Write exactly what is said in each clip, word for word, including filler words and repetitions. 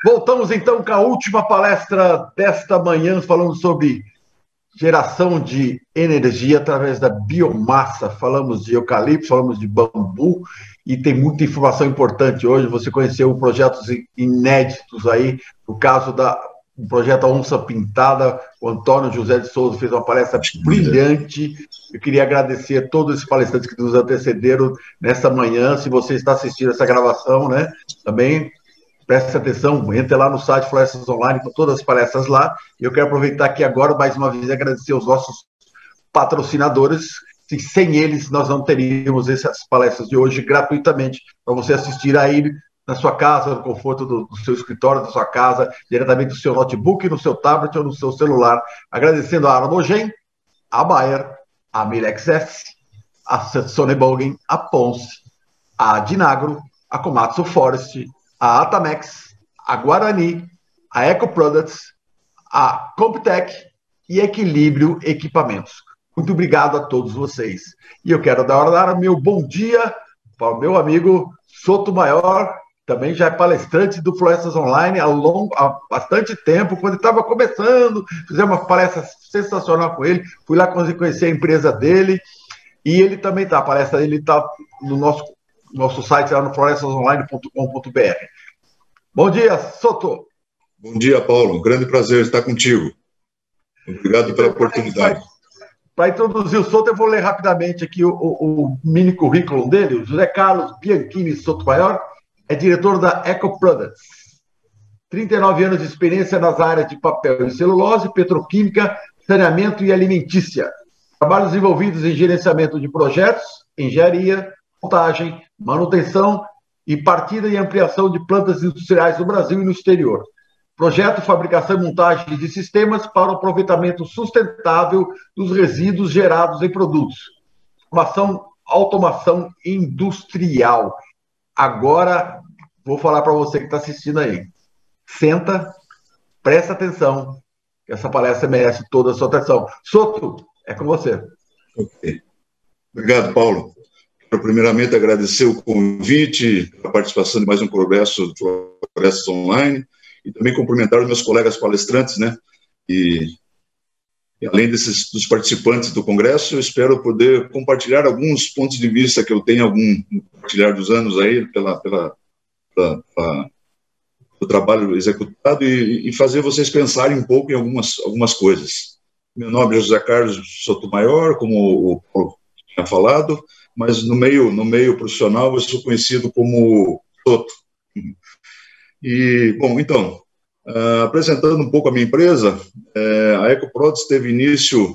Voltamos então com a última palestra desta manhã, falando sobre geração de energia através da biomassa. Falamos de eucalipto, falamos de bambu, e tem muita informação importante hoje. Você conheceu projetos inéditos aí, no caso da o projeto Onça Pintada. O Antônio José de Souza fez uma palestra brilhante. Eu queria agradecer a todos esses palestrantes que nos antecederam nessa manhã. Se você está assistindo essa gravação, né, também preste atenção, entre lá no site Florestas Online, com todas as palestras lá. E eu quero aproveitar aqui agora, mais uma vez, agradecer aos nossos patrocinadores. Se sem eles, nós não teríamos essas palestras de hoje gratuitamente, para você assistir aí na sua casa, no conforto do, do seu escritório, da sua casa, diretamente do seu notebook, no seu tablet ou no seu celular. Agradecendo a Armogen, a Bayer, a Milex S, a Sonnebogen, a Ponce, a Dinagro, a Komatsu Forest, a Atamex, a Guarani, a Eco Products, a Comptec e Equilíbrio Equipamentos. Muito obrigado a todos vocês. E eu quero dar, dar meu bom dia para o meu amigo Sotomayor, também já é palestrante do Florestas Online há, longo, há bastante tempo, quando ele estava começando, fizemos uma palestra sensacional com ele, fui lá conhecer a empresa dele, e ele também está, a palestra dele está no nosso, nosso site, lá no florestas online ponto com ponto br. Bom dia, Soto. Bom dia, Paulo, um grande prazer estar contigo. Obrigado pela oportunidade. Para introduzir o Soto, eu vou ler rapidamente aqui o, o, o mini currículo dele. O José Carlos Bianchini Sotomayor é diretor da Eco Products. trinta e nove anos de experiência nas áreas de papel e celulose, petroquímica, saneamento e alimentícia. Trabalhos envolvidos em gerenciamento de projetos, engenharia, montagem, manutenção e partida e ampliação de plantas industriais no Brasil e no exterior. Projeto, fabricação e montagem de sistemas para o aproveitamento sustentável dos resíduos gerados em produtos. Automação, automação industrial. Agora, vou falar para você que está assistindo aí. Senta, presta atenção, que essa palestra merece toda a sua atenção. Soto, é com você. Ok. Obrigado, Paulo. Quero primeiramente agradecer o convite, a participação de mais um congresso do Florestas Online, e também cumprimentar os meus colegas palestrantes, né? E, e além desses, dos participantes do congresso, eu espero poder compartilhar alguns pontos de vista que eu tenho algum compartilhar dos anos aí pela, pela, pela, pela do trabalho executado e, e fazer vocês pensarem um pouco em algumas, algumas coisas. Meu nome é José Carlos Sotomayor, como o Paulo tinha falado, mas no meio, no meio profissional eu sou conhecido como Soto. E, bom, então, uh, apresentando um pouco a minha empresa, uh, a Eco Products teve início,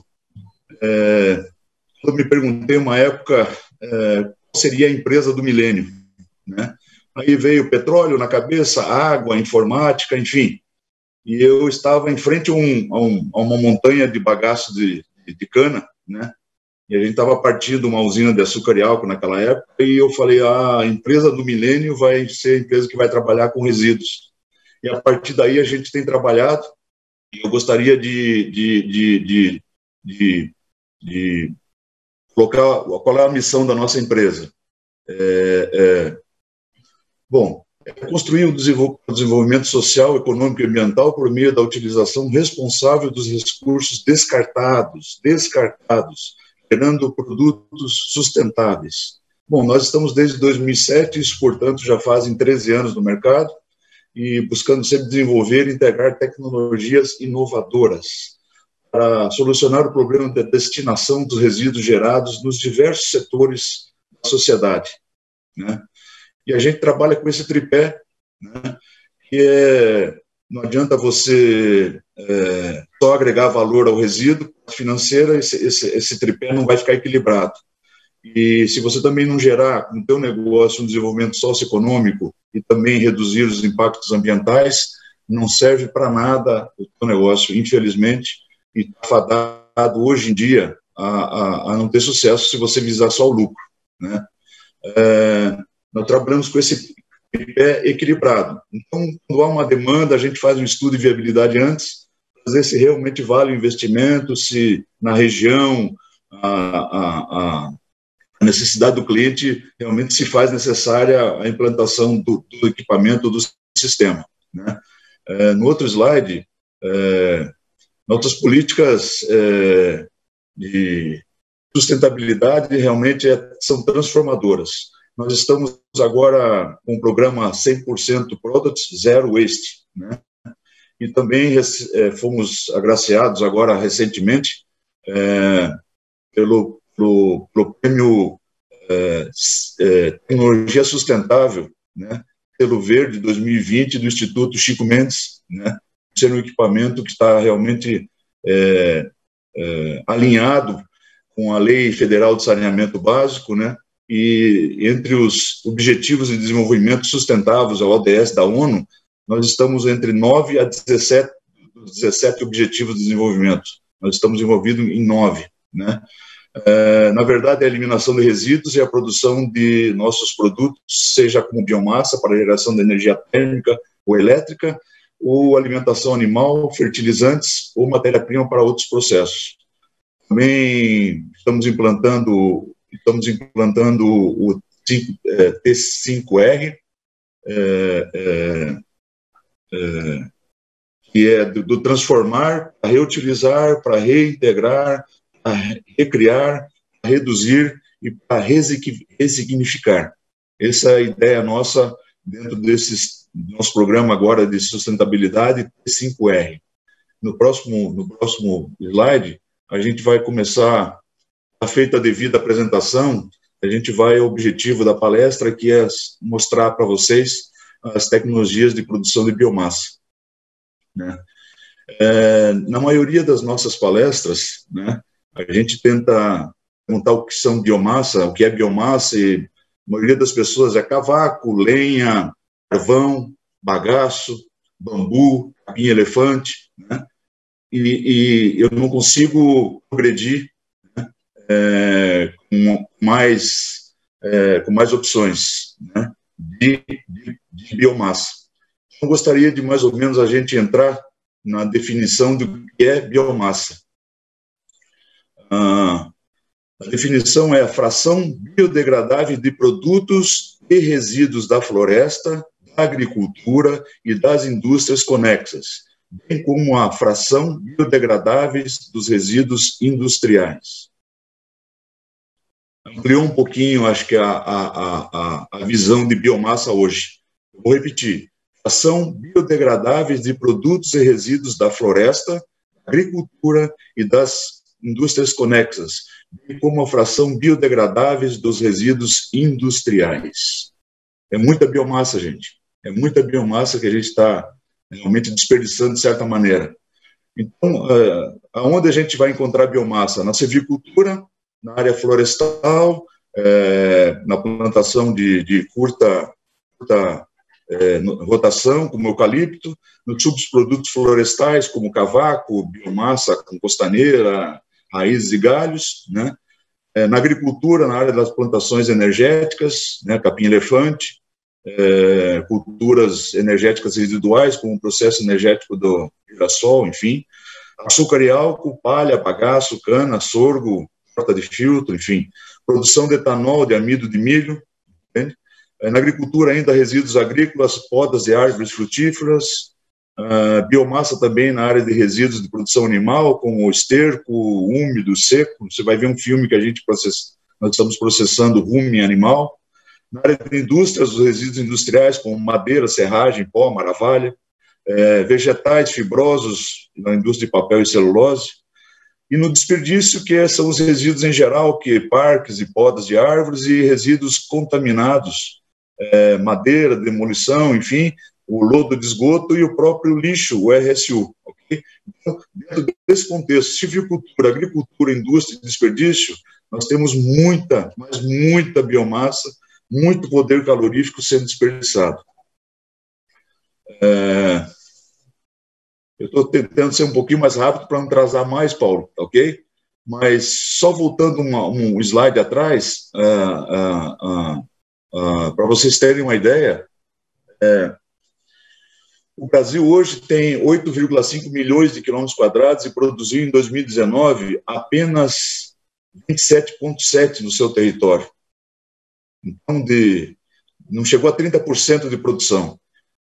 uh, eu me perguntei uma época uh, qual seria a empresa do milênio, né? Aí veio petróleo na cabeça, água, informática, enfim, e eu estava em frente a, um, a, um, a uma montanha de bagaço de, de, de cana, né? E a gente estava partindo uma usina de açúcar e álcool naquela época, e eu falei, ah, a empresa do milênio vai ser a empresa que vai trabalhar com resíduos. E a partir daí a gente tem trabalhado, e eu gostaria de, de, de, de, de, de colocar qual é a missão da nossa empresa. É, é, bom, é construir o desenvolvimento social, econômico e ambiental por meio da utilização responsável dos recursos descartados, descartados, gerando produtos sustentáveis. Bom, nós estamos desde dois mil e sete, isso, portanto, já fazem treze anos no mercado, e buscando sempre desenvolver e integrar tecnologias inovadoras para solucionar o problema da destinação dos resíduos gerados nos diversos setores da sociedade, né? E a gente trabalha com esse tripé, né, que é, não adianta você é, só agregar valor ao resíduo financeiro, esse, esse, esse tripé não vai ficar equilibrado. E se você também não gerar no teu negócio um desenvolvimento socioeconômico e também reduzir os impactos ambientais, não serve para nada o teu negócio, infelizmente, e está fadado hoje em dia a, a, a não ter sucesso se você visar só o lucro, né? É, nós trabalhamos com esse tripé equilibrado. Então, quando há uma demanda, a gente faz um estudo de viabilidade antes, para ver se realmente vale o investimento, se na região a, a, a a necessidade do cliente realmente se faz necessária a implantação do, do equipamento, do sistema, né? é, no outro slide, é, nossas políticas é, de sustentabilidade realmente é, são transformadoras. Nós estamos agora com o programa cem por cento Products Zero Waste, né? E também é, fomos agraciados agora recentemente é, pelo, pelo, pelo prêmio é, é, Tecnologia Sustentável, né? Pelo Verde dois mil e vinte do Instituto Chico Mendes, né? Ser um equipamento que está realmente é, é, alinhado com a Lei Federal de Saneamento Básico, né? E entre os Objetivos de Desenvolvimento Sustentáveis, a O D S da ONU, nós estamos entre nove a dezessete, dezessete Objetivos de Desenvolvimento. Nós estamos envolvidos em nove, né? É, na verdade, a eliminação de resíduos e a produção de nossos produtos, seja como biomassa para geração de energia térmica ou elétrica, ou alimentação animal, fertilizantes ou matéria-prima para outros processos. Também estamos implantando, estamos implantando o T cinco R, é, é, é, que é do, do transformar, para reutilizar, para reintegrar, para recriar, para reduzir e para ressignificar. Essa é a ideia nossa dentro desse nosso programa agora de sustentabilidade T cinco R. No próximo, no próximo slide, a gente vai começar, a feita a devida apresentação, a gente vai ao objetivo da palestra, que é mostrar para vocês as tecnologias de produção de biomassa, né? É, na maioria das nossas palestras, né, a gente tenta contar o que são biomassa, o que é biomassa, e a maioria das pessoas é cavaco, lenha, carvão, bagaço, bambu, capim-elefante, né? E, e eu não consigo progredir, né, é, com, mais, é, com mais opções, né, de, de, de biomassa. Eu gostaria de mais ou menos a gente entrar na definição do que é biomassa. Ah, a definição é a fração biodegradável de produtos e resíduos da floresta, da agricultura e das indústrias conexas, bem como a fração biodegradáveis dos resíduos industriais. Ampliou um pouquinho, acho que, a, a, a, a visão de biomassa hoje. Vou repetir. Fração biodegradáveis de produtos e resíduos da floresta, agricultura e das indústrias conexas, bem como a fração biodegradáveis dos resíduos industriais. É muita biomassa, gente. É muita biomassa que a gente está realmente desperdiçando de certa maneira. Então, uh, aonde a gente vai encontrar biomassa? Na silvicultura, na área florestal, é, na plantação de, de curta, curta é, rotação, como eucalipto, nos subprodutos florestais, como cavaco, biomassa com costaneira, raízes e galhos, né? É, na agricultura, na área das plantações energéticas, né, capim-elefante, é, culturas energéticas residuais, como o processo energético do girassol, enfim, açúcar e álcool, palha, bagaço, cana, sorgo, porta de filtro, enfim, produção de etanol, de amido de milho, entende? Na agricultura ainda resíduos agrícolas, podas de árvores frutíferas, uh, biomassa também na área de resíduos de produção animal, como esterco, úmido, seco. Você vai ver um filme que a gente processa, nós estamos processando rumen animal. Na área de indústrias, os resíduos industriais, como madeira, serragem, pó, maravalha, é, vegetais fibrosos na indústria de papel e celulose. E no desperdício, que são os resíduos em geral, que parques e podas de árvores e resíduos contaminados, é, madeira, demolição, enfim, o lodo de esgoto e o próprio lixo, o R S U. Okay? Então, dentro desse contexto, silvicultura, agricultura, indústria e desperdício, nós temos muita, mas muita biomassa, muito poder calorífico sendo desperdiçado. É... Eu estou tentando ser um pouquinho mais rápido para não atrasar mais, Paulo, ok? Mas só voltando uma, um slide atrás, uh, uh, uh, uh, para vocês terem uma ideia, é, o Brasil hoje tem oito vírgula cinco milhões de quilômetros quadrados e produziu em dois mil e dezenove apenas vinte e sete vírgula sete no seu território. Então, de, não chegou a trinta por cento de produção.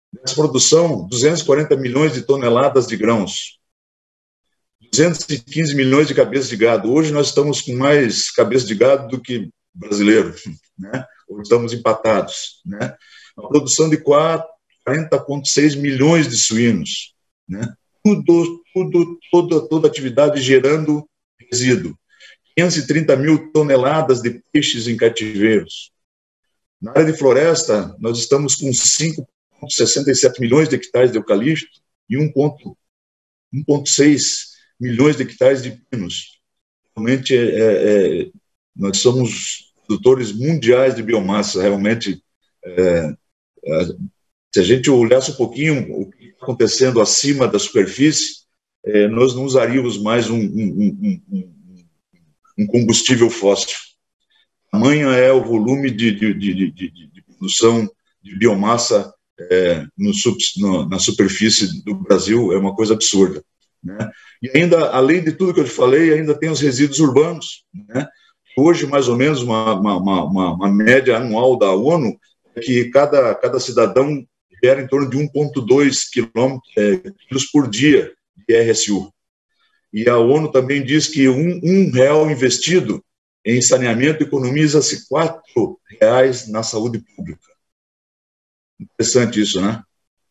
Dessa produção, duzentos e quarenta milhões de toneladas de grãos, duzentos e quinze milhões de cabeças de gado. Hoje nós estamos com mais cabeças de gado do que brasileiro, né? Ou estamos empatados, né? A produção de quarenta vírgula seis milhões de suínos, né? Tudo, tudo, toda, toda atividade gerando resíduo. quinhentas e trinta mil toneladas de peixes em cativeiros. Na área de floresta, nós estamos com cinco vírgula sessenta e sete milhões de hectares de eucalipto e um vírgula seis milhões de hectares de pinos. Realmente, é, é, nós somos produtores mundiais de biomassa. Realmente, é, é, se a gente olhasse um pouquinho o que está acontecendo acima da superfície, é, nós não usaríamos mais um, um, um, um combustível fóssil. Tamanho é o volume de, de, de, de, de produção de biomassa é, no, no, na superfície do Brasil, é uma coisa absurda, né? E ainda, além de tudo que eu te falei, ainda tem os resíduos urbanos, né? Hoje, mais ou menos, uma, uma, uma, uma média anual da ONU é que cada, cada cidadão gera em torno de um vírgula dois quilos por dia de R S U. E a ONU também diz que um, um real investido em saneamento economiza-se quatro reais na saúde pública. Interessante isso, né?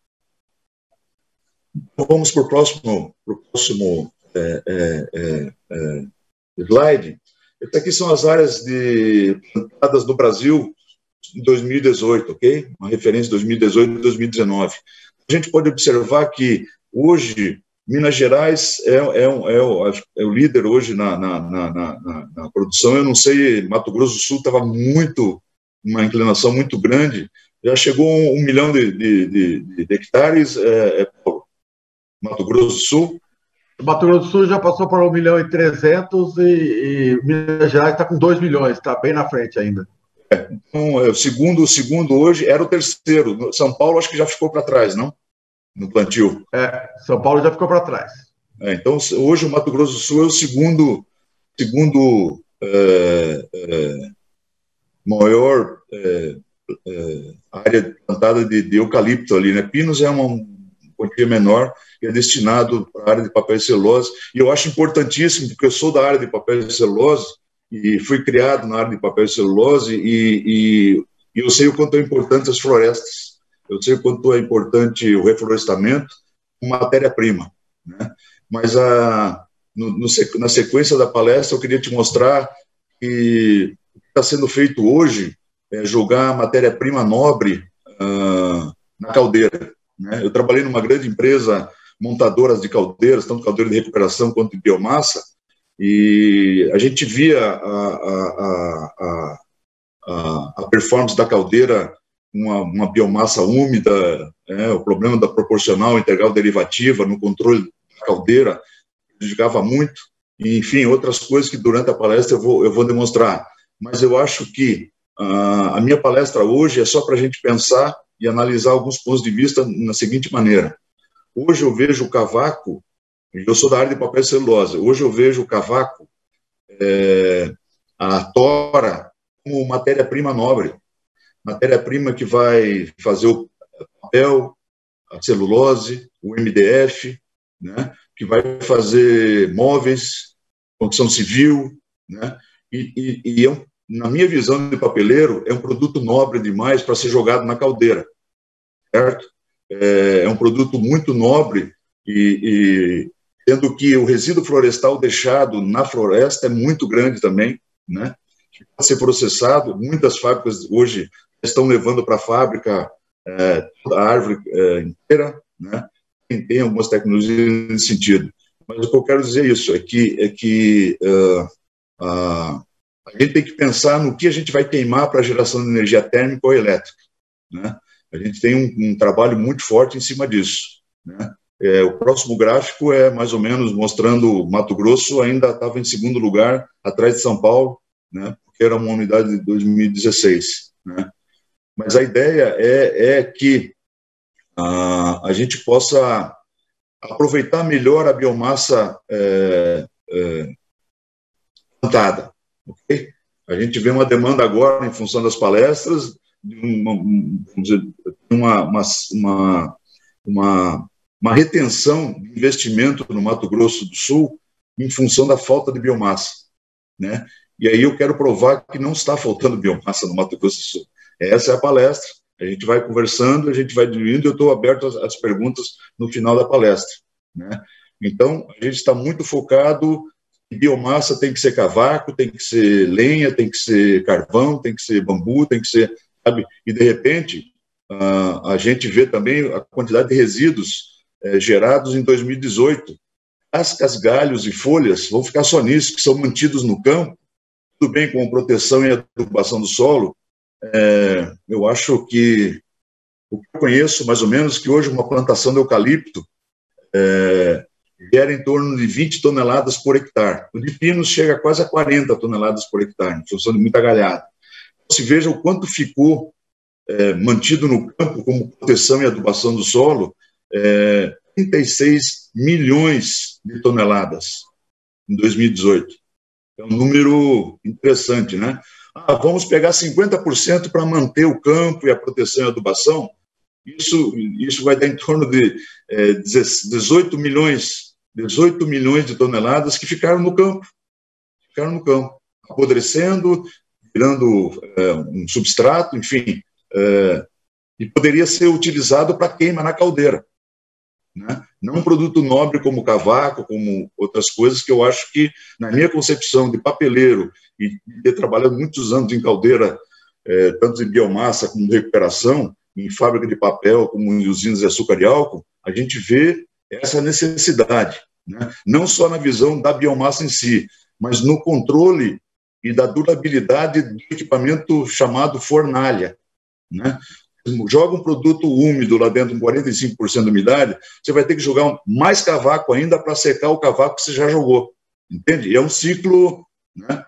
Então, vamos para o próximo, pro próximo é, é, é, é, slide. Essas aqui são as áreas de, plantadas no Brasil em dois mil e dezoito, ok? Uma referência de dois mil e dezoito e dois mil e dezenove. A gente pode observar que hoje Minas Gerais é, é, é, o, é o líder hoje na, na, na, na, na produção. Eu não sei, Mato Grosso do Sul estava muito, uma inclinação muito grande, já chegou a um, um milhão de, de, de, de hectares, é, é, Mato Grosso do Sul. O Mato Grosso do Sul já passou por um milhão e trezentos e, e Minas Gerais está com dois milhões, está bem na frente ainda. É, então, é, o segundo, o segundo hoje era o terceiro. São Paulo acho que já ficou para trás, não? No plantio. É, São Paulo já ficou para trás. É, então, hoje o Mato Grosso do Sul é o segundo, segundo é, é, maior é, é, área plantada de, de eucalipto ali, né? Pinos é uma quantia menor, que é destinado para a área de papel e celulose. E eu acho importantíssimo, porque eu sou da área de papel e celulose, e fui criado na área de papel e celulose, e, e, e eu sei o quanto é importante as florestas. Eu sei o quanto é importante o reflorestamento como matéria-prima, né? Mas a, no, no, na sequência da palestra eu queria te mostrar que o que está sendo feito hoje é jogar matéria-prima nobre uh, na caldeira, né? Eu trabalhei numa grande empresa montadora de caldeiras, tanto caldeira de recuperação quanto de biomassa, e a gente via a, a, a, a, a performance da caldeira, Uma, uma biomassa úmida, é, o problema da proporcional integral derivativa no controle da caldeira prejudicava muito, e, enfim, outras coisas que durante a palestra eu vou, eu vou demonstrar. Mas eu acho que uh, a minha palestra hoje é só para a gente pensar e analisar alguns pontos de vista na seguinte maneira. Hoje eu vejo o cavaco, eu sou da área de papel e celulose, hoje eu vejo o cavaco, é, a tora, como matéria-prima nobre. Matéria-prima que vai fazer o papel, a celulose, o M D F, né, que vai fazer móveis, construção civil, né, e, e, e é um, na minha visão de papeleiro, é um produto nobre demais para ser jogado na caldeira, certo? É, é um produto muito nobre, e, e sendo que o resíduo florestal deixado na floresta é muito grande também, né, que pode ser processado. Muitas fábricas hoje estão levando para a fábrica é, a árvore é, inteira, né? Tem, tem algumas tecnologias nesse sentido. Mas o que eu quero dizer é isso, é que, é que uh, uh, a gente tem que pensar no que a gente vai queimar para a geração de energia térmica ou elétrica, né? A gente tem um, um trabalho muito forte em cima disso, né? É, o próximo gráfico é mais ou menos mostrando Mato Grosso ainda estava em segundo lugar, atrás de São Paulo, né? Porque era uma unidade de dois mil e dezesseis, né? Mas a ideia é, é que ah, a gente possa aproveitar melhor a biomassa é, é, plantada. Okay? A gente vê uma demanda agora, em função das palestras, de uma, um, dizer, uma, uma, uma, uma, uma retenção de investimento no Mato Grosso do Sul em função da falta de biomassa, né? E aí eu quero provar que não está faltando biomassa no Mato Grosso do Sul. Essa é a palestra. A gente vai conversando, a gente vai diluindo, eu estou aberto às, às perguntas no final da palestra, né? Então, a gente está muito focado em biomassa, tem que ser cavaco, tem que ser lenha, tem que ser carvão, tem que ser bambu, tem que ser, sabe? E, de repente, uh, a gente vê também a quantidade de resíduos eh, gerados em dois mil e dezoito. Cascas, galhos e folhas vão ficar só nisso, que são mantidos no campo, tudo bem com proteção e adubação do solo. É, eu acho que o que eu conheço, mais ou menos, que hoje uma plantação de eucalipto é, gera em torno de vinte toneladas por hectare. O de pinos chega a quase a quarenta toneladas por hectare, em função de muita galhada. Então, se veja o quanto ficou é, mantido no campo como proteção e adubação do solo, é, trinta e seis milhões de toneladas em dois mil e dezoito. É um número interessante, né? Ah, vamos pegar cinquenta por cento para manter o campo e a proteção e a adubação. Isso, isso vai dar em torno de é, dezoito milhões, dezoito milhões de toneladas que ficaram no campo, ficaram no campo, apodrecendo, virando é, um substrato, enfim, é, e poderia ser utilizado para queima na caldeira, né? Não um produto nobre como cavaco, como outras coisas que eu acho que, na minha concepção de papeleiro, e ter trabalhado muitos anos em caldeira, é, tanto em biomassa como de recuperação, em fábrica de papel, como em usinas de açúcar e álcool, a gente vê essa necessidade, né? Não só na visão da biomassa em si, mas no controle e da durabilidade do equipamento chamado fornalha, né? Joga um produto úmido lá dentro, com quarenta e cinco por cento de umidade, você vai ter que jogar mais cavaco ainda para secar o cavaco que você já jogou, entende? E é um ciclo, né?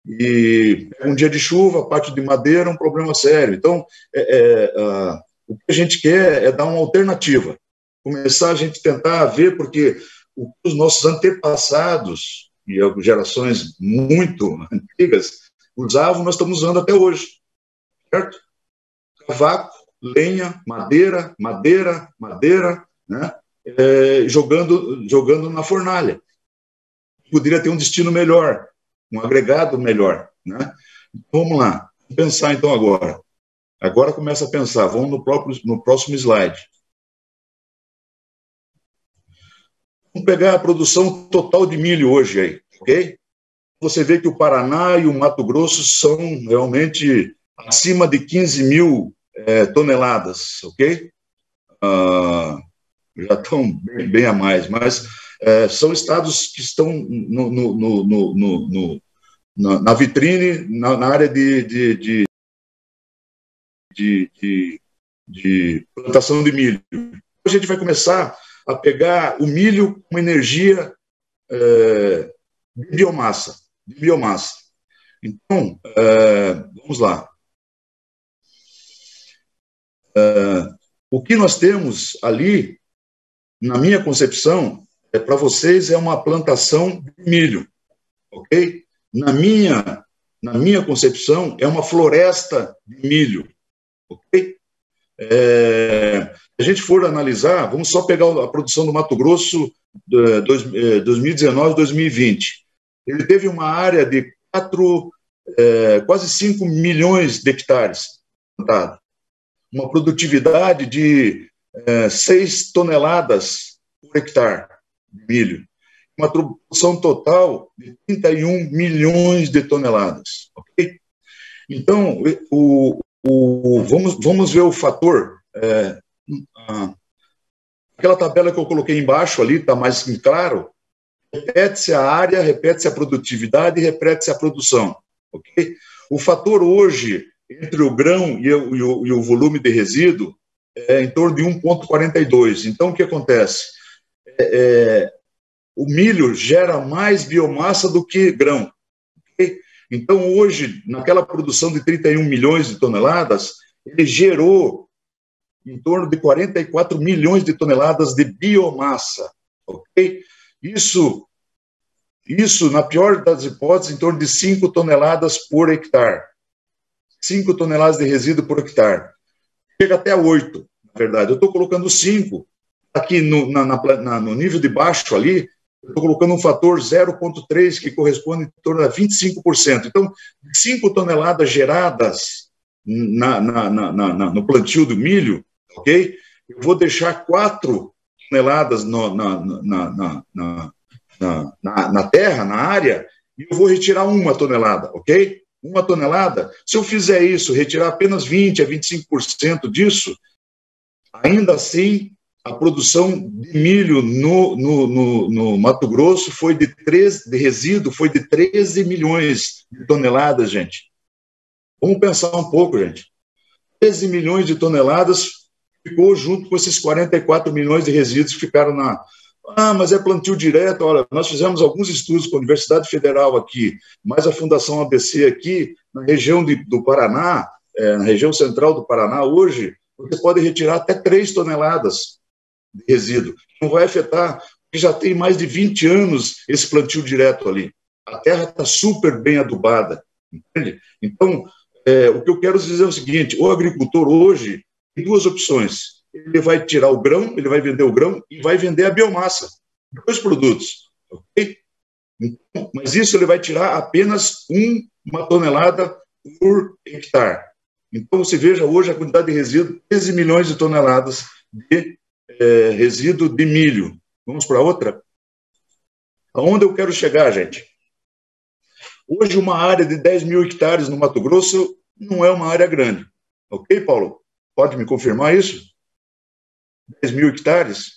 E um dia de chuva, parte de madeira, um problema sério. Então, é, é, a, o que a gente quer é dar uma alternativa, começar a gente tentar ver, porque os nossos antepassados, e gerações muito antigas, usavam, nós estamos usando até hoje, certo? Cavaco, lenha, madeira, madeira, madeira, né? É, jogando, jogando na fornalha. Poderia ter um destino melhor, um agregado melhor, né? Vamos lá, vamos pensar então agora. Agora começa a pensar, vamos no, próprio, no próximo slide. Vamos pegar a produção total de milho hoje aí, ok? Você vê que o Paraná e o Mato Grosso são realmente acima de quinze mil é, toneladas, ok? Ah, já estão bem, bem a mais, mas é, são estados que estão no, no, no, no, no, na, na vitrine, na, na área de, de, de, de, de, de plantação de milho. A gente vai começar a pegar o milho com energia é, de biomassa, de biomassa. Então, é, vamos lá. É, o que nós temos ali, na minha concepção, é, para vocês é uma plantação de milho, ok? Na minha, na minha concepção, é uma floresta de milho, ok? É, se a gente for analisar, vamos só pegar a produção do Mato Grosso de dois mil e dezenove, dois mil e vinte. Ele teve uma área de quatro, é, quase cinco milhões de hectares plantados, uma produtividade de é, seis toneladas por hectare de milho, uma produção total de trinta e um milhões de toneladas, ok? Então, o O, vamos, vamos ver o fator. É, a, aquela tabela que eu coloquei embaixo ali, está mais claro. Repete-se a área, repete-se a produtividade e repete-se a produção. Okay? O fator hoje, entre o grão e o, e o, e o volume de resíduo, é em torno de um vírgula quarenta e dois. Então, o que acontece? É, é, o milho gera mais biomassa do que grão. Okay? Então, hoje, naquela produção de trinta e um milhões de toneladas, ele gerou em torno de quarenta e quatro milhões de toneladas de biomassa, ok? Isso, isso, na pior das hipóteses, em torno de cinco toneladas por hectare. cinco toneladas de resíduo por hectare. Chega até oito. na verdade. Eu estou colocando cinco. Aqui no, na, na, no nível de baixo ali, eu estou colocando um fator zero vírgula três, que corresponde em torno a vinte e cinco por cento. Então, cinco toneladas geradas na, na, na, na, no plantio do milho, ok? Eu vou deixar quatro toneladas no, na, na, na, na, na, na, na terra, na área, e eu vou retirar uma tonelada, ok? Uma tonelada. Se eu fizer isso, retirar apenas vinte a vinte e cinco por cento disso, ainda assim, a produção de milho no, no, no, no Mato Grosso foi de, treze, de resíduo foi de treze milhões de toneladas, gente. Vamos pensar um pouco, gente. treze milhões de toneladas ficou junto com esses quarenta e quatro milhões de resíduos que ficaram na... Ah, mas é plantio direto. Olha, nós fizemos alguns estudos com a Universidade Federal aqui, mais a Fundação A B C aqui, na região de, do Paraná, é, na região central do Paraná, hoje, você pode retirar até três toneladas de resíduo. Não vai afetar, porque já tem mais de vinte anos esse plantio direto ali. A terra está super bem adubada, entende? Então, é, o que eu quero dizer é o seguinte, o agricultor hoje tem duas opções. Ele vai tirar o grão, ele vai vender o grão e vai vender a biomassa. Dois produtos, ok? Então, mas isso ele vai tirar apenas um, uma tonelada por hectare. Então, você veja hoje a quantidade de resíduo, treze milhões de toneladas de é, resíduo de milho. Vamos para outra? Aonde eu quero chegar, gente? Hoje, uma área de dez mil hectares no Mato Grosso não é uma área grande. Ok, Paulo? Pode me confirmar isso? dez mil hectares?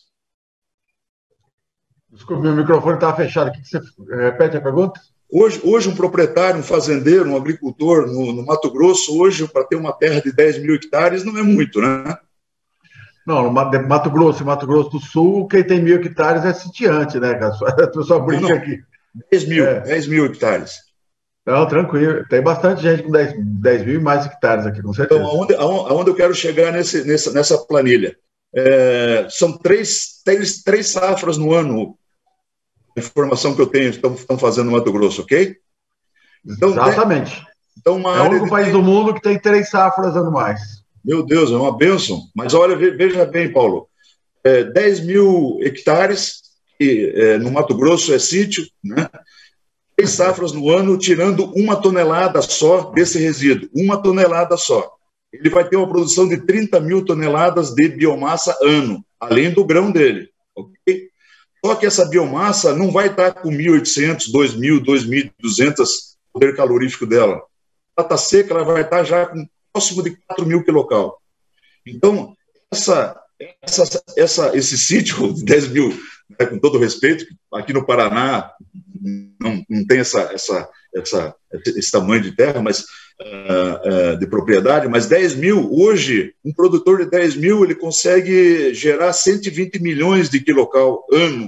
Desculpa, meu microfone estava fechado aqui. Você repete a pergunta? Hoje, hoje um proprietário, um fazendeiro, um agricultor no, no Mato Grosso, hoje, para ter uma terra de dez mil hectares, não é muito, né? Não, no Mato Grosso e Mato Grosso do Sul, quem tem mil hectares é sitiante, né? A pessoa brinca não, aqui. dez mil, é. dez mil hectares. Não, tranquilo. Tem bastante gente com dez mil e mais hectares aqui, com certeza. Então, aonde, aonde eu quero chegar nesse, nessa, nessa planilha? É, são três, três, três safras no ano, a informação que eu tenho, estão, estão fazendo no Mato Grosso, ok? Então, Exatamente. Tem, então uma é o único país do mundo que tem três safras anuais. Meu Deus, é uma bênção. Mas olha, veja bem, Paulo, é, dez mil hectares, e, é, no Mato Grosso é sítio, né? Três safras no ano, tirando uma tonelada só desse resíduo, uma tonelada só. Ele vai ter uma produção de trinta mil toneladas de biomassa ano, além do grão dele, ok? Só que essa biomassa não vai estar com mil e oitocentos, dois mil, dois mil e duzentos poder calorífico dela. Ela está seca, ela vai estar já com próximo de quatro mil quilocal. Então, essa, essa, essa, esse sítio de dez mil, né, com todo respeito, aqui no Paraná não, não tem essa, essa, essa, esse tamanho de terra, mas uh, uh, de propriedade, mas dez mil, hoje, um produtor de dez mil, ele consegue gerar cento e vinte milhões de quilocal ano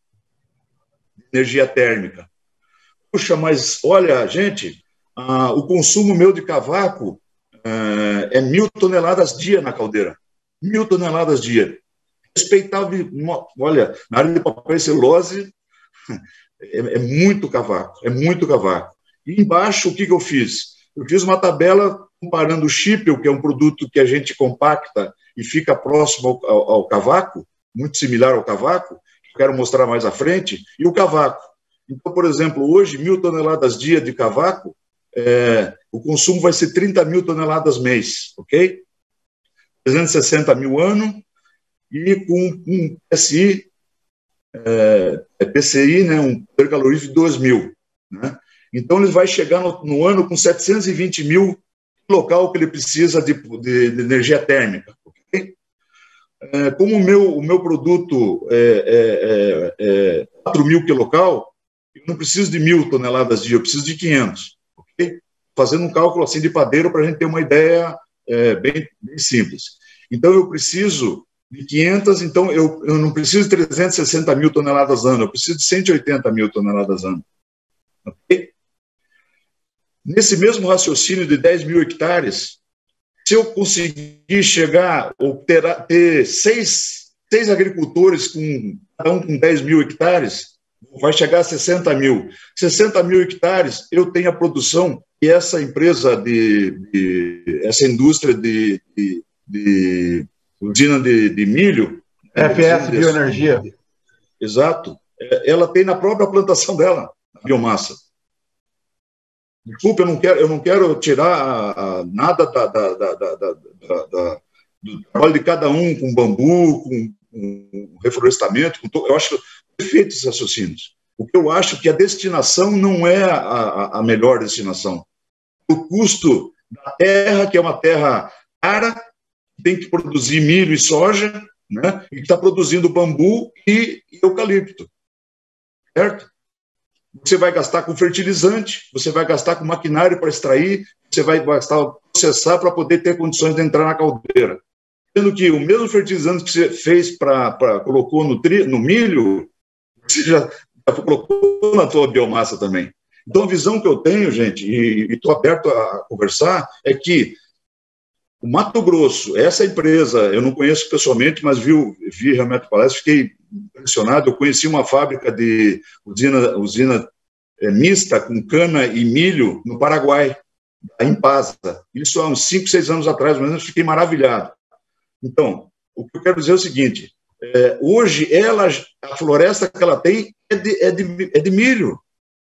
de energia térmica. Puxa, mas olha, gente, uh, o consumo meu de cavaco uh, é mil toneladas dia na caldeira. Mil toneladas dia. Respeitável, olha, na área de papel e celulose, é, é muito cavaco, é muito cavaco. E embaixo, o que, que eu fiz? Eu fiz uma tabela comparando o chípio, que é um produto que a gente compacta e fica próximo ao, ao, ao cavaco, muito similar ao cavaco, que eu quero mostrar mais à frente, e o cavaco. Então, por exemplo, hoje, mil toneladas dia de cavaco, é, o consumo vai ser trinta mil toneladas mês, ok? trezentos e sessenta mil ano, e com um P S I, é, é P C I, né, um poder calorífico de dois mil. Né? Então, ele vai chegar no, no ano com setecentos e vinte mil local que ele precisa de, de, de energia térmica. Okay? É, como o meu, o meu produto é, é, é quatro mil quilocal, eu não preciso de mil toneladas dia, eu preciso de quinhentos. Okay? Fazendo um cálculo assim de padeiro para a gente ter uma ideia é, bem, bem simples. Então, eu preciso de quinhentas, então eu, eu não preciso de trezentos e sessenta mil toneladas ano, eu preciso de cento e oitenta mil toneladas ano. Okay? Nesse mesmo raciocínio de dez mil hectares, se eu conseguir chegar, ou ter, ter seis, seis agricultores, com, cada um com dez mil hectares, vai chegar a sessenta mil. sessenta mil hectares, eu tenho a produção, e essa empresa, de, de essa indústria de, de, de usina de, de milho. F S Bioenergia. Exato. Ela tem na própria plantação dela, a biomassa. Desculpa, eu não quero, eu não quero tirar a, a, nada da, da, da, da, da, da, do trabalho de cada um, com bambu, com, com reflorestamento, com todo, eu acho perfeito esses raciocínios. O que eu acho que a destinação não é a, a, a melhor destinação. O custo da terra, que é uma terra cara, tem que produzir milho e soja, né, e que está produzindo bambu e, e eucalipto. Certo? Você vai gastar com fertilizante, você vai gastar com maquinário para extrair, você vai gastar processar para poder ter condições de entrar na caldeira. Sendo que o mesmo fertilizante que você fez para colocou no, tri, no milho, você já, já colocou na sua biomassa também. Então, a visão que eu tenho, gente, e estou aberto a conversar, é que o Mato Grosso, essa empresa, eu não conheço pessoalmente, mas vi, vi realmente a palestra, fiquei impressionado. Eu conheci uma fábrica de usina, usina é, mista com cana e milho no Paraguai, em Impasa. Isso há uns cinco, seis anos atrás, mas eu fiquei maravilhado. Então, o que eu quero dizer é o seguinte, é, hoje ela, a floresta que ela tem é de, é de, é de milho.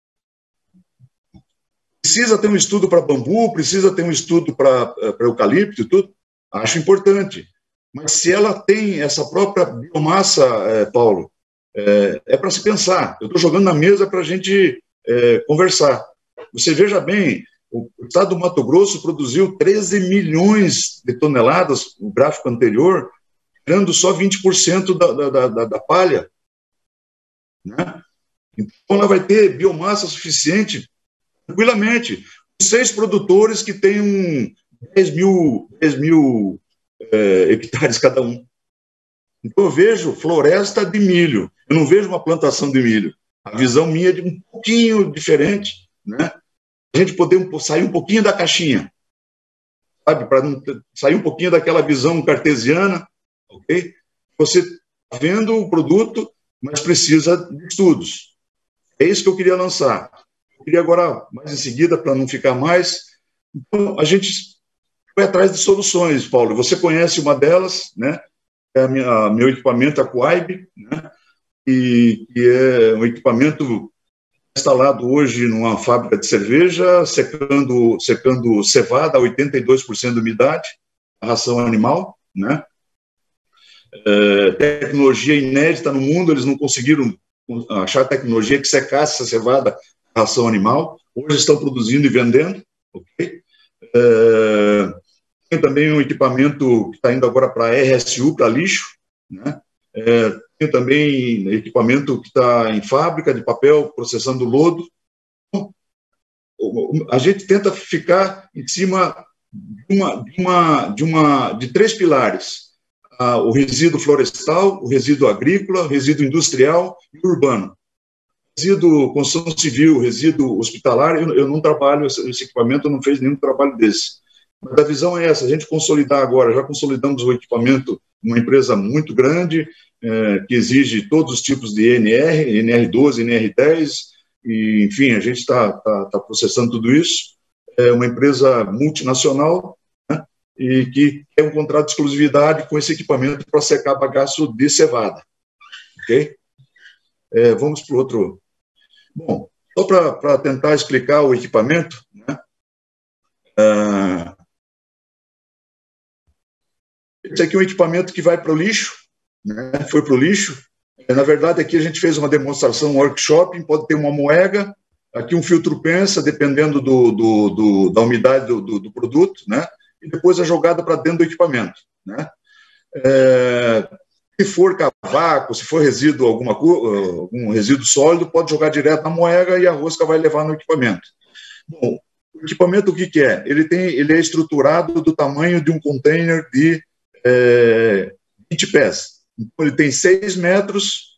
Precisa ter um estudo para bambu, precisa ter um estudo para eucalipto e tudo, acho importante. Mas se ela tem essa própria biomassa, é, Paulo, é, é para se pensar. Eu estou jogando na mesa para a gente é, conversar. Você veja bem, o estado do Mato Grosso produziu treze milhões de toneladas, no gráfico anterior, tirando só vinte por cento da, da, da, da palha. Né? Então, ela vai ter biomassa suficiente tranquilamente. Seis produtores que têm um dez mil, dez mil é, hectares cada um. Então, eu vejo floresta de milho. Eu não vejo uma plantação de milho. A visão minha é de um pouquinho diferente, né? A gente poder sair um pouquinho da caixinha, sabe? Para sair um pouquinho daquela visão cartesiana, ok? Você está vendo o produto, mas precisa de estudos. É isso que eu queria lançar. Eu queria agora, mais em seguida, para não ficar mais... Então, a gente foi atrás de soluções, Paulo. Você conhece uma delas, né? É a minha, a meu equipamento, a Coib, né? E que é um equipamento instalado hoje numa fábrica de cerveja, secando, secando cevada a oitenta e dois por cento de umidade, a ração animal, né? É, tecnologia inédita no mundo, eles não conseguiram achar tecnologia que secasse essa cevada, a ração animal. Hoje estão produzindo e vendendo, ok? É, tem também um equipamento que está indo agora para a R S U, para lixo, né? É, tem também equipamento que está em fábrica de papel, processando lodo. A gente tenta ficar em cima de, uma, de, uma, de, uma, de três pilares: ah, o resíduo florestal, o resíduo agrícola, o resíduo industrial e urbano. Resíduo construção civil, resíduo hospitalar, eu, eu não trabalho, esse equipamento não fez nenhum trabalho desse. Mas a visão é essa: a gente consolidar agora, já consolidamos o equipamento numa empresa muito grande, é, que exige todos os tipos de N R, N R doze, N R dez, e, enfim, a gente está tá, tá processando tudo isso. É uma empresa multinacional, né, e que tem um contrato de exclusividade com esse equipamento para secar bagaço de cevada. Ok? É, vamos para o outro. Bom, só para tentar explicar o equipamento, né, ah, esse aqui é um equipamento que vai para o lixo, né? Foi para o lixo. Na verdade, aqui a gente fez uma demonstração, um workshop, pode ter uma moega, aqui um filtro pensa, dependendo do, do, do, da umidade do, do, do produto, né? E depois é jogada para dentro do equipamento, né? É, se for cavaco, se for resíduo, alguma, algum resíduo sólido, pode jogar direto na moega e a rosca vai levar no equipamento. Bom, o equipamento o que, que é? Ele, tem, ele é estruturado do tamanho de um container de É, vinte pés. Então, ele tem seis metros.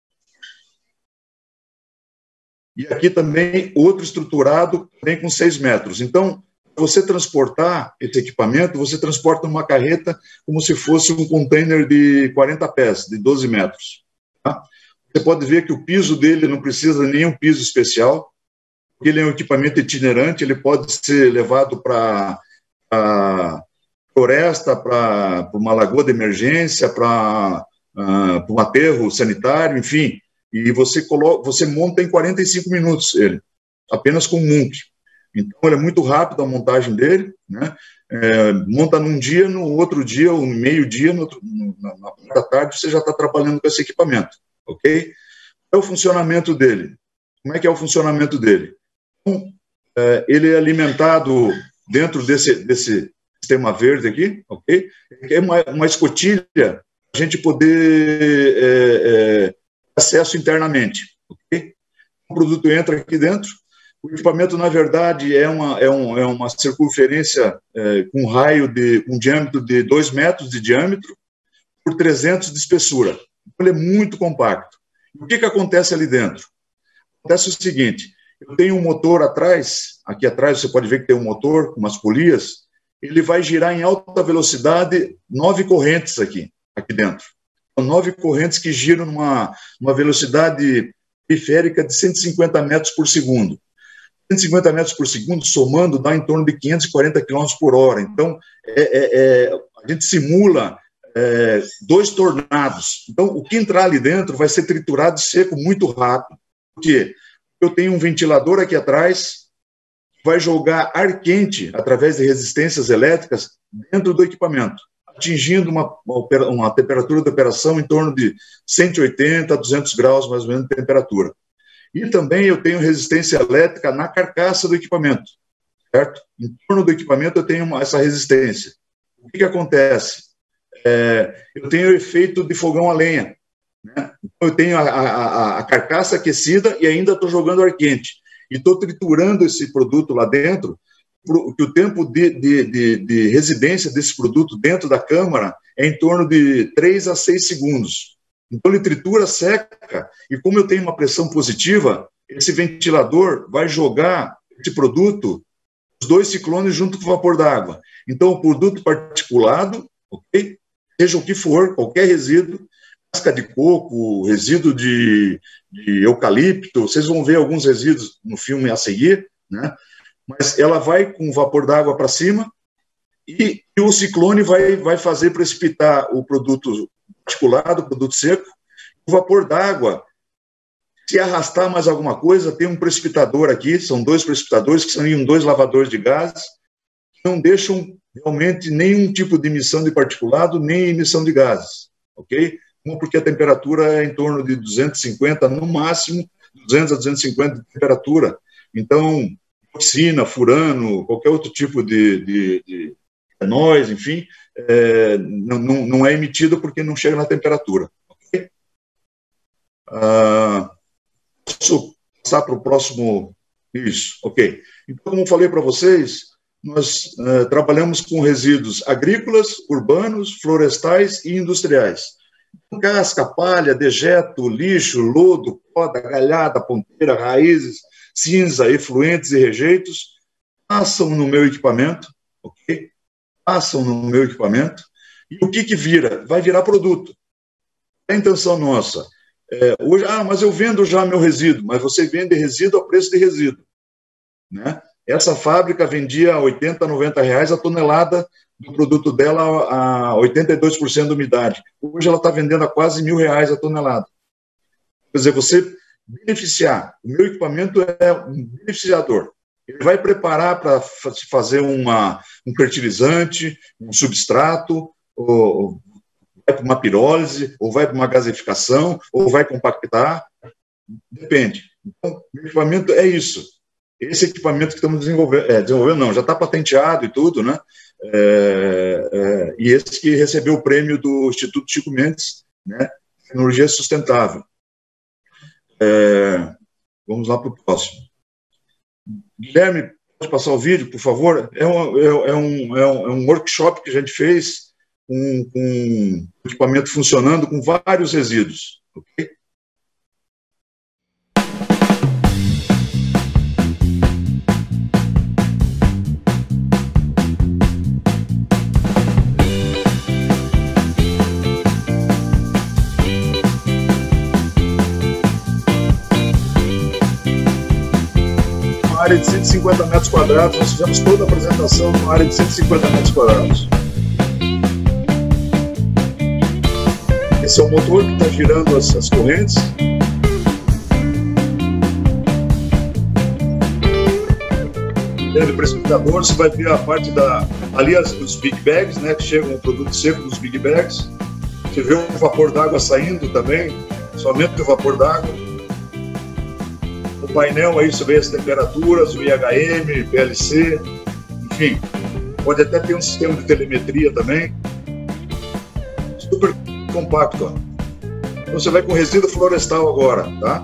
E aqui também outro estruturado, também com seis metros. Então, você transportar esse equipamento, você transporta uma carreta como se fosse um container de quarenta pés, de doze metros. Tá? Você pode ver que o piso dele não precisa de nenhum piso especial, porque ele é um equipamento itinerante, ele pode ser levado para floresta, para uma lagoa de emergência, para uh, um aterro sanitário, enfim. E você, coloca, você monta em quarenta e cinco minutos ele, apenas com um munk. Então, ele é muito rápido a montagem dele, né? É, monta num dia, no outro dia, ou no meio-dia, no na, na parte da tarde, você já está trabalhando com esse equipamento, ok? Qual é o funcionamento dele? Como é que é o funcionamento dele? Então, é, ele é alimentado dentro desse, desse sistema verde aqui, ok? É uma, uma escotilha para a gente poder é, é, acesso internamente, ok? O produto entra aqui dentro. O equipamento, na verdade, é uma, é um, é uma circunferência é, com raio de um diâmetro de dois metros de diâmetro por trezentos de espessura. Então, ele é muito compacto. O que, que acontece ali dentro? Acontece o seguinte, eu tenho um motor atrás, aqui atrás você pode ver que tem um motor com umas polias, ele vai girar em alta velocidade nove correntes aqui, aqui dentro. São nove correntes que giram numa, numa velocidade periférica de cento e cinquenta metros por segundo. cento e cinquenta metros por segundo, somando, dá em torno de quinhentos e quarenta quilômetros por hora. Então, é, é, é, a gente simula é, dois tornados. Então, o que entrar ali dentro vai ser triturado e seco muito rápido. Por quê? Eu tenho um ventilador aqui atrás, que vai jogar ar quente, através de resistências elétricas, dentro do equipamento, atingindo uma, uma temperatura de operação em torno de cento e oitenta a duzentos graus, mais ou menos, de temperatura. E também eu tenho resistência elétrica na carcaça do equipamento, certo? Em torno do equipamento eu tenho uma, essa resistência. O que, que acontece? É, eu tenho o efeito de fogão a lenha, né? Então eu tenho a, a, a carcaça aquecida e ainda estou jogando ar quente. E estou triturando esse produto lá dentro, que o tempo de, de, de, de residência desse produto dentro da câmara é em torno de três a seis segundos. Então, ele tritura, seca, e como eu tenho uma pressão positiva, esse ventilador vai jogar esse produto, os dois ciclones junto com o vapor d'água. Então, o produto particulado, ok? Seja o que for, qualquer resíduo, casca de coco, resíduo de, de eucalipto, vocês vão ver alguns resíduos no filme a seguir, né? Mas ela vai com o vapor d'água para cima e, e o ciclone vai, vai fazer precipitar o produto particulado, produto seco. O vapor d'água, se arrastar mais alguma coisa, tem um precipitador aqui, são dois precipitadores, que são dois lavadores de gases, que não deixam realmente nenhum tipo de emissão de particulado, nem emissão de gases, ok? Uma porque a temperatura é em torno de duzentos e cinquenta, no máximo, duzentos a duzentos e cinquenta de temperatura. Então, toxina, furano, qualquer outro tipo de, de, de nós, enfim, é, não, não é emitido porque não chega na temperatura. Okay? Ah, posso passar para o próximo? Isso, ok. Então, como eu falei para vocês, nós é, trabalhamos com resíduos agrícolas, urbanos, florestais e industriais. Casca, palha, dejeto, lixo, lodo, poda, galhada, ponteira, raízes, cinza, efluentes e rejeitos, passam no meu equipamento, ok? Passam no meu equipamento, e o que que vira? Vai virar produto. É a intenção nossa. É, hoje, ah, mas eu vendo já meu resíduo, mas você vende resíduo a preço de resíduo, né? Essa fábrica vendia oitenta, noventa reais a tonelada do produto dela a oitenta e dois por cento de umidade. Hoje ela está vendendo a quase mil reais a tonelada. Quer dizer, você beneficiar, o meu equipamento é um beneficiador. Ele vai preparar para fazer uma, um fertilizante, um substrato, ou vai para uma pirólise, ou vai para uma gasificação, ou vai compactar, depende. Então, o equipamento é isso. Esse equipamento que estamos desenvolvendo, é, desenvolvendo não, já está patenteado e tudo, né? É, é, e esse que recebeu o prêmio do Instituto Chico Mendes, né? Tecnologia Sustentável. É, vamos lá para o próximo. Guilherme, pode passar o vídeo, por favor? É um, é, é, um, é, um, é um workshop que a gente fez com, com o equipamento funcionando com vários resíduos, ok? Área de cento e cinquenta metros quadrados, nós fizemos toda a apresentação numa área de cento e cinquenta metros quadrados. Esse é o motor que está girando as, as correntes. Dentro do precipitador, você vai ver a parte da... Ali as, os big bags, né, que chegam o produto seco dos big bags. Você vê o vapor d'água saindo também, somente o vapor d'água. O painel aí você vê as temperaturas, o I H M, P L C, enfim. Pode até ter um sistema de telemetria também. Super compacto, ó. Então você vai com resíduo florestal agora, tá?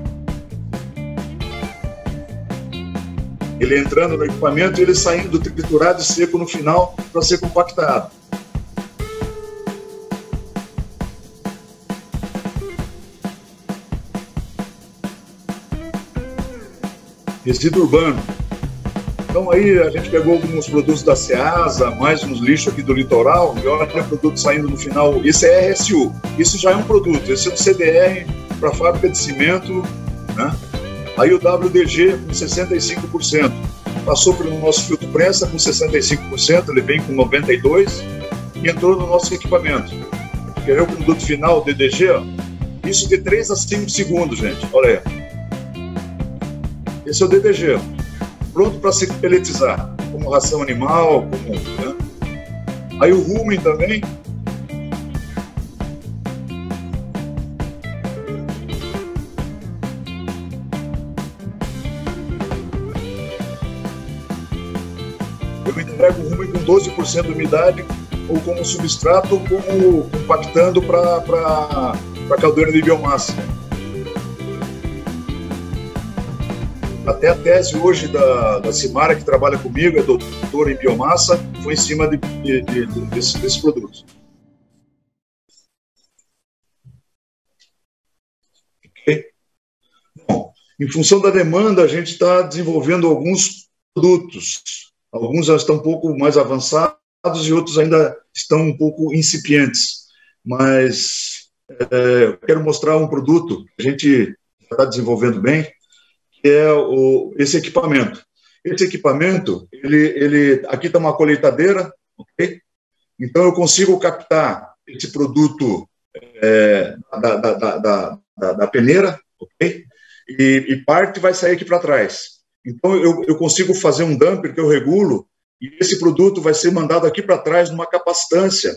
Ele entrando no equipamento e ele saindo triturado e seco no final para ser compactado. Resíduo urbano. Então aí a gente pegou alguns produtos da Ceasa, mais uns lixos aqui do litoral, e olha o produto saindo no final. Esse é R S U, isso já é um produto, esse é o C D R para fábrica de cimento, né? Aí o W D G com sessenta e cinco por cento, passou pelo nosso filtro prensa com sessenta e cinco por cento, ele vem com noventa e dois por cento e entrou no nosso equipamento. Quer ver o produto final, o D D G? Ó? Isso de três a cinco segundos, gente, olha aí. Esse é o D D G, pronto para se peletizar, como ração animal, como, né? Aí o rumen também. Eu entrego o rumen com doze por cento de umidade, ou como substrato, ou como compactando para a caldeira de biomassa. Até a tese hoje da, da Cimara, que trabalha comigo, é doutora em biomassa, foi em cima de, de, de, de, desse, desses produtos. Okay? Bom, em função da demanda, a gente está desenvolvendo alguns produtos. Alguns já estão um pouco mais avançados e outros ainda estão um pouco incipientes. Mas é, eu quero mostrar um produto que a gente está desenvolvendo bem, que é o, esse equipamento. Esse equipamento, ele, ele, aqui está uma colheitadeira, ok? Então eu consigo captar esse produto é, da, da, da, da, da peneira, ok? E, e parte vai sair aqui para trás. Então eu, eu consigo fazer um dumper que eu regulo e esse produto vai ser mandado aqui para trás numa capacitância,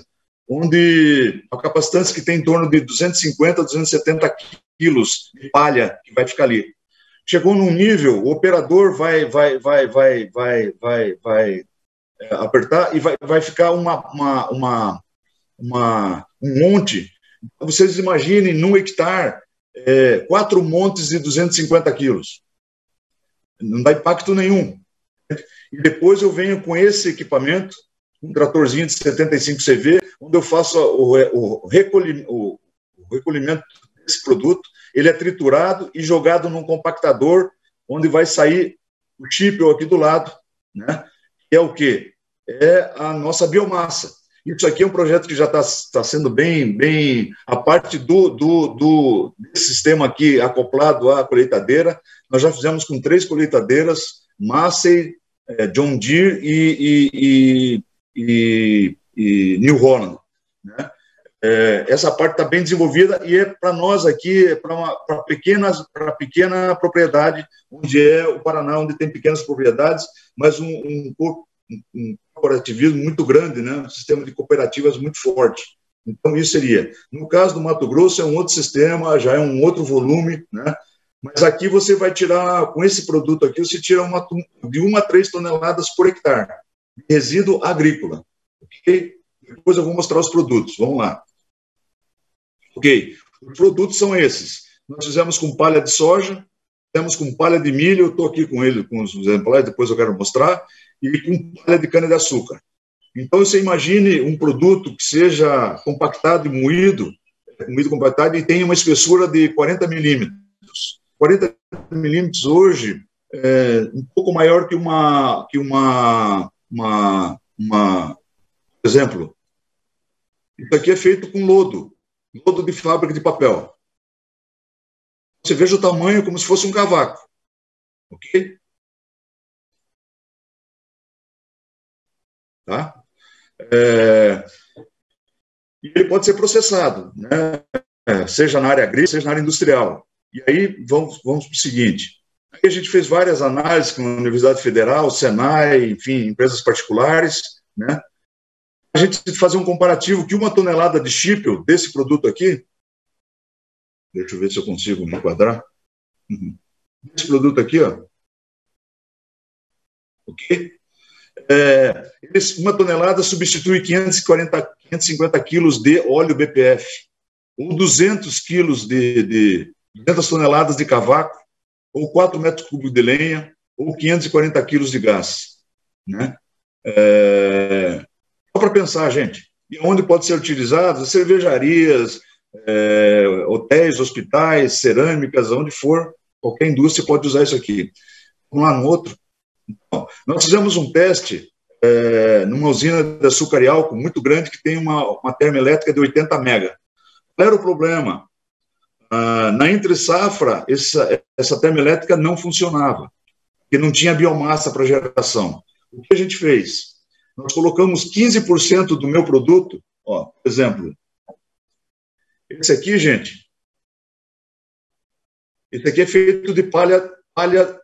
onde a capacitância que tem em torno de duzentos e cinquenta a duzentos e setenta quilos de palha que vai ficar ali. Chegou num nível, o operador vai, vai, vai, vai, vai, vai, vai é, apertar e vai, vai ficar uma, uma, uma, uma, um monte. Vocês imaginem, num hectare, é, quatro montes de duzentos e cinquenta quilos. Não dá impacto nenhum. E depois eu venho com esse equipamento, um tratorzinho de setenta e cinco C V, onde eu faço o, o, recolhimento, o, o recolhimento desse produto. Ele é triturado e jogado num compactador, onde vai sair o chip aqui do lado, né? Que é o quê? É a nossa biomassa. Isso aqui é um projeto que já está tá sendo bem, bem... A parte do, do, do desse sistema aqui acoplado à colheitadeira, nós já fizemos com três colheitadeiras, Massey, é, John Deere e, e, e, e New Holland, né? É, essa parte está bem desenvolvida e é para nós aqui, para pequenas, para pequena propriedade, onde é o Paraná, onde tem pequenas propriedades, mas um, um, um cooperativismo muito grande, né? Um sistema de cooperativas muito forte. Então, isso seria. No caso do Mato Grosso, é um outro sistema, já é um outro volume, né? Mas aqui você vai tirar, com esse produto aqui, você tira uma, de uma a três toneladas por hectare de resíduo agrícola. Ok? Depois eu vou mostrar os produtos. Vamos lá. Ok, os produtos são esses. Nós fizemos com palha de soja, fizemos com palha de milho, eu estou aqui com ele, com os exemplares, depois eu quero mostrar, e com palha de cana-de-açúcar. Então, você imagine um produto que seja compactado e moído, moído compactado, e tenha uma espessura de quarenta milímetros. quarenta milímetros hoje é um pouco maior que uma, que uma, uma, uma, por exemplo, isso aqui é feito com lodo. Lodo de fábrica de papel. Você veja o tamanho como se fosse um cavaco. Ok? Tá? É... e ele pode ser processado, né? Seja na área agrícola, seja na área industrial. E aí vamos, vamos para o seguinte, aí a gente fez várias análises com a Universidade Federal, Senai, enfim, empresas particulares, né? A gente fazer um comparativo que uma tonelada de chípio desse produto aqui, deixa eu ver se eu consigo me enquadrar, uhum. Esse produto aqui, ó, ok? É, uma tonelada substitui quinhentos e quarenta, quinhentos e cinquenta quilos de óleo B P F, ou duzentos quilos de, de duzentas toneladas de cavaco, ou quatro metros cúbicos de lenha, ou quinhentos e quarenta quilos de gás, né? É, só para pensar, gente, e onde pode ser utilizado? Cervejarias, é, hotéis, hospitais, cerâmicas, onde for, qualquer indústria pode usar isso aqui. Vamos lá no outro. Então, nós fizemos um teste é, numa usina de açúcar e álcool muito grande que tem uma, uma termoelétrica de oitenta mega. Qual era o problema? Ah, na entre-safra, essa, essa termoelétrica não funcionava, porque não tinha biomassa para geração. O que a gente fez? Nós colocamos quinze por cento do meu produto, ó, por exemplo, esse aqui, gente, esse aqui é feito de palha, palha,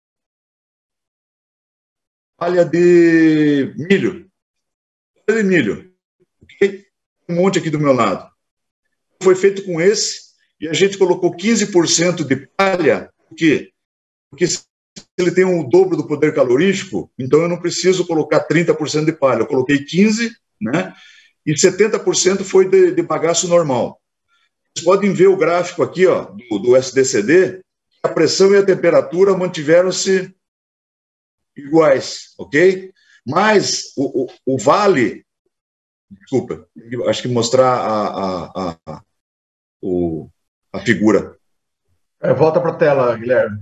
palha de milho, palha de milho, ok? Um monte aqui do meu lado. Foi feito com esse, e a gente colocou quinze por cento de palha, por quê? Porque se ele tem o dobro do poder calorífico, então eu não preciso colocar trinta por cento de palha, eu coloquei quinze por cento, né? E setenta por cento foi de, de bagaço normal. Vocês podem ver o gráfico aqui, ó, do, do S D C D, a pressão e a temperatura mantiveram-se iguais, ok? Mas o, o, o vale, desculpa, acho que mostrar a, a, a, a, o, a figura. É, volta para a tela, Guilherme.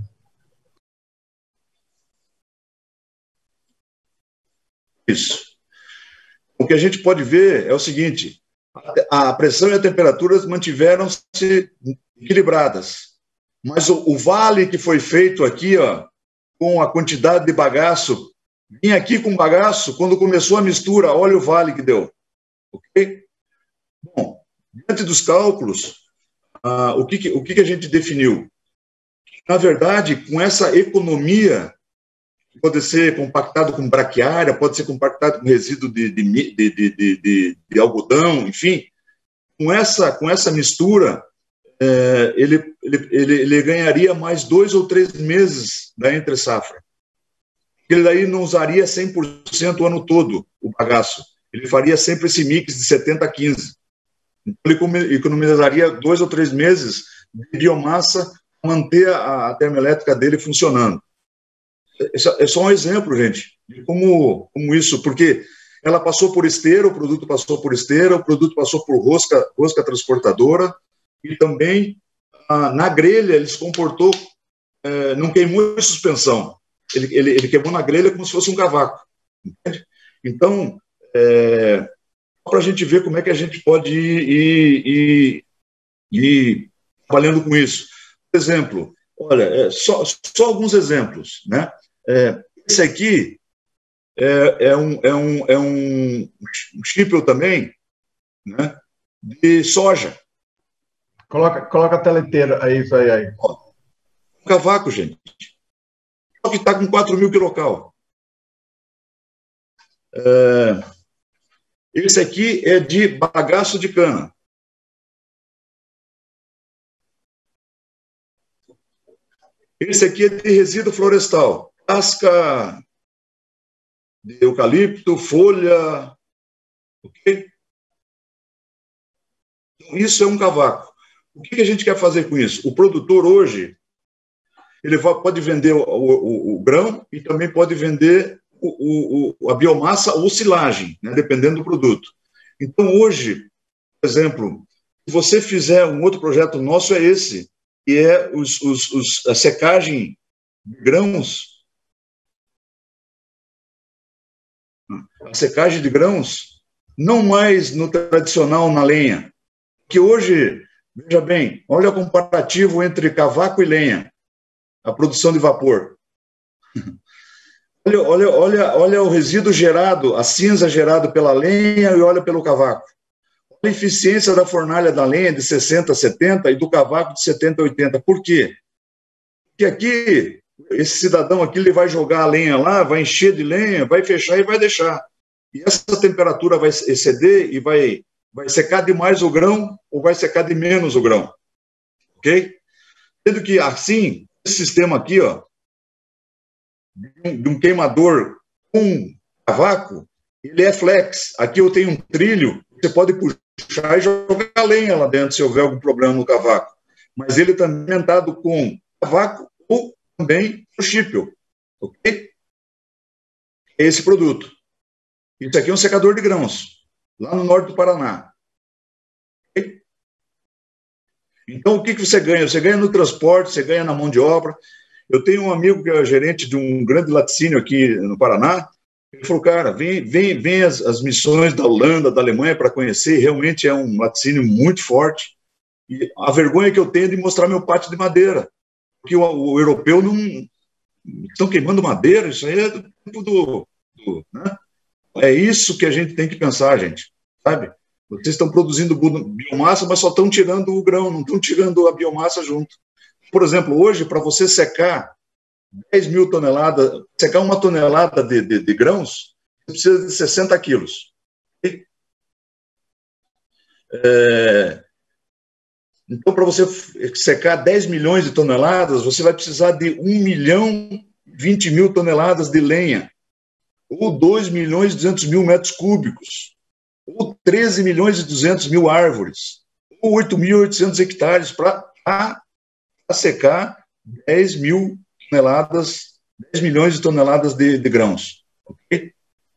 Isso. O que a gente pode ver é o seguinte, a pressão e a temperatura mantiveram-se equilibradas, mas o, o vale que foi feito aqui, ó, com a quantidade de bagaço, vinha aqui com bagaço, quando começou a mistura, olha o vale que deu. Ok? Bom, diante dos cálculos, ah, o, que, o que a gente definiu? Na verdade, com essa economia, pode ser compactado com braquiária, pode ser compactado com resíduo de, de, de, de, de, de algodão, enfim, com essa, com essa mistura, é, ele, ele, ele, ele ganharia mais dois ou três meses da entre-safra. Ele daí não usaria cem por cento o ano todo, o bagaço. Ele faria sempre esse mix de setenta a quinze. Então, ele economizaria dois ou três meses de biomassa para manter a, a termoelétrica dele funcionando. É só um exemplo, gente, de como, como isso, porque ela passou por esteira, o produto passou por esteira, o produto passou por rosca, rosca transportadora, e também ah, na grelha ele se comportou, eh, não queimou a suspensão, ele, ele, ele queimou na grelha como se fosse um cavaco. Entende? Então, é, para a gente ver como é que a gente pode ir, ir, ir, ir trabalhando com isso. Por exemplo, olha, é, só, só alguns exemplos, né? É, esse aqui é, é, um, é, um, é um, um chípio também, né, de soja. Coloca, coloca a tela inteira, aí, isso aí. aí. Ó, um cavaco, gente. Só que está com quatro mil quilocal. É, esse aqui é de bagaço de cana. Esse aqui é de resíduo florestal. Casca de eucalipto, folha, ok? Então, isso é um cavaco. O que a gente quer fazer com isso? O produtor hoje, ele pode vender o, o, o grão e também pode vender o, o, a biomassa ou silagem, né, dependendo do produto. Então, hoje, por exemplo, se você fizer um outro projeto nosso, é esse, que é os, os, os, a secagem de grãos. A secagem de grãos, não mais no tradicional na lenha, que hoje, veja bem, olha o comparativo entre cavaco e lenha, a produção de vapor. Olha, olha, olha, olha o resíduo gerado, a cinza gerado pela lenha e olha pelo cavaco. a eficiência da fornalha da lenha de sessenta a setenta e do cavaco de setenta a oitenta. Por quê? Porque aqui, esse cidadão aqui, ele vai jogar a lenha lá, vai encher de lenha, vai fechar e vai deixar. E essa temperatura vai exceder e vai, vai secar demais o grão ou vai secar de menos o grão. Ok? Sendo que, assim, esse sistema aqui, ó, de um queimador com cavaco, ele é flex. Aqui eu tenho um trilho, você pode puxar e jogar a lenha lá dentro se houver algum problema no cavaco. Mas ele também é alimentado com cavaco ou também o chipel. Ok? É esse produto. Isso aqui é um secador de grãos, lá no norte do Paraná. Ok? Então, o que, que você ganha? Você ganha no transporte, você ganha na mão de obra. Eu tenho um amigo que é gerente de um grande laticínio aqui no Paraná. Ele falou, cara, vem, vem, vem as, as missões da Holanda, da Alemanha para conhecer. Realmente é um laticínio muito forte. E a vergonha que eu tenho é de mostrar meu pátio de madeira. Porque o, o europeu não... Estão queimando madeira, isso aí é do tempo do... do né? É isso que a gente tem que pensar, gente. Sabe? Vocês estão produzindo biomassa, mas só estão tirando o grão, não estão tirando a biomassa junto. Por exemplo, hoje, para você secar dez mil toneladas, secar uma tonelada de, de, de grãos, você precisa de sessenta quilos. É... Então, para você secar dez milhões de toneladas, você vai precisar de um milhão e vinte mil toneladas de lenha, ou dois milhões e duzentos mil metros cúbicos, ou treze milhões e duzentos mil árvores, ou oito mil e oitocentos hectares para secar dez mil toneladas, dez milhões de toneladas de, de grãos. Okay?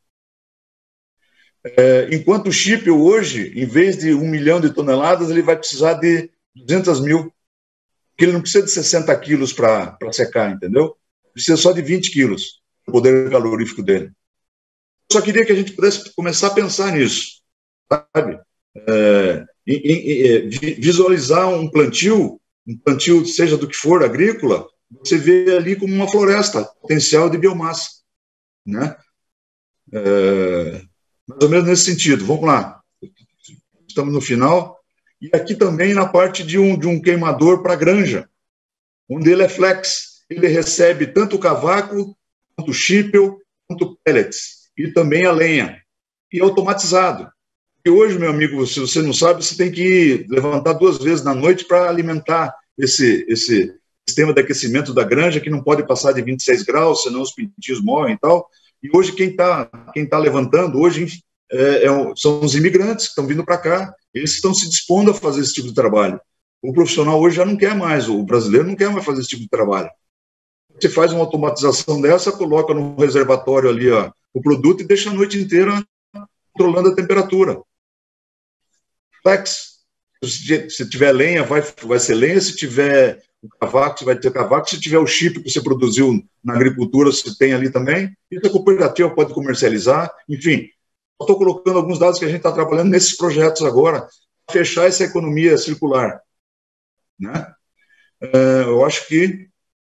É, enquanto o chipel hoje, em vez de um milhão de toneladas, ele vai precisar de duzentos mil, porque ele não precisa de sessenta quilos para secar, entendeu? Precisa só de vinte quilos, o poder calorífico dele. Eu só queria que a gente pudesse começar a pensar nisso, sabe? É, em, em, em, visualizar um plantio, um plantio, seja do que for, agrícola, você vê ali como uma floresta potencial de biomassa, né? É, mais ou menos nesse sentido. Vamos lá. Estamos no final. E aqui também na parte de um, de um queimador para granja, onde ele é flex. Ele recebe tanto o cavaco, quanto o chipel, quanto pellets, e também a lenha. E automatizado. E hoje, meu amigo, se você não sabe, você tem que levantar duas vezes na noite para alimentar esse, esse sistema de aquecimento da granja, que não pode passar de vinte e seis graus, senão os pintinhos morrem e tal. E hoje quem está quem tá levantando, hoje é, é, são os imigrantes que estão vindo para cá, eles estão se dispondo a fazer esse tipo de trabalho. O profissional hoje já não quer mais, o brasileiro não quer mais fazer esse tipo de trabalho. Você faz uma automatização dessa, coloca no reservatório ali ó, o produto e deixa a noite inteira controlando a temperatura. Flex. Se tiver lenha, vai, vai ser lenha, se tiver o cavaco, você vai ter cavaco, se tiver o chip que você produziu na agricultura, você tem ali também, e a cooperativa pode comercializar, enfim. Estou colocando alguns dados que a gente está trabalhando nesses projetos agora, para fechar essa economia circular. Né? É, eu acho que,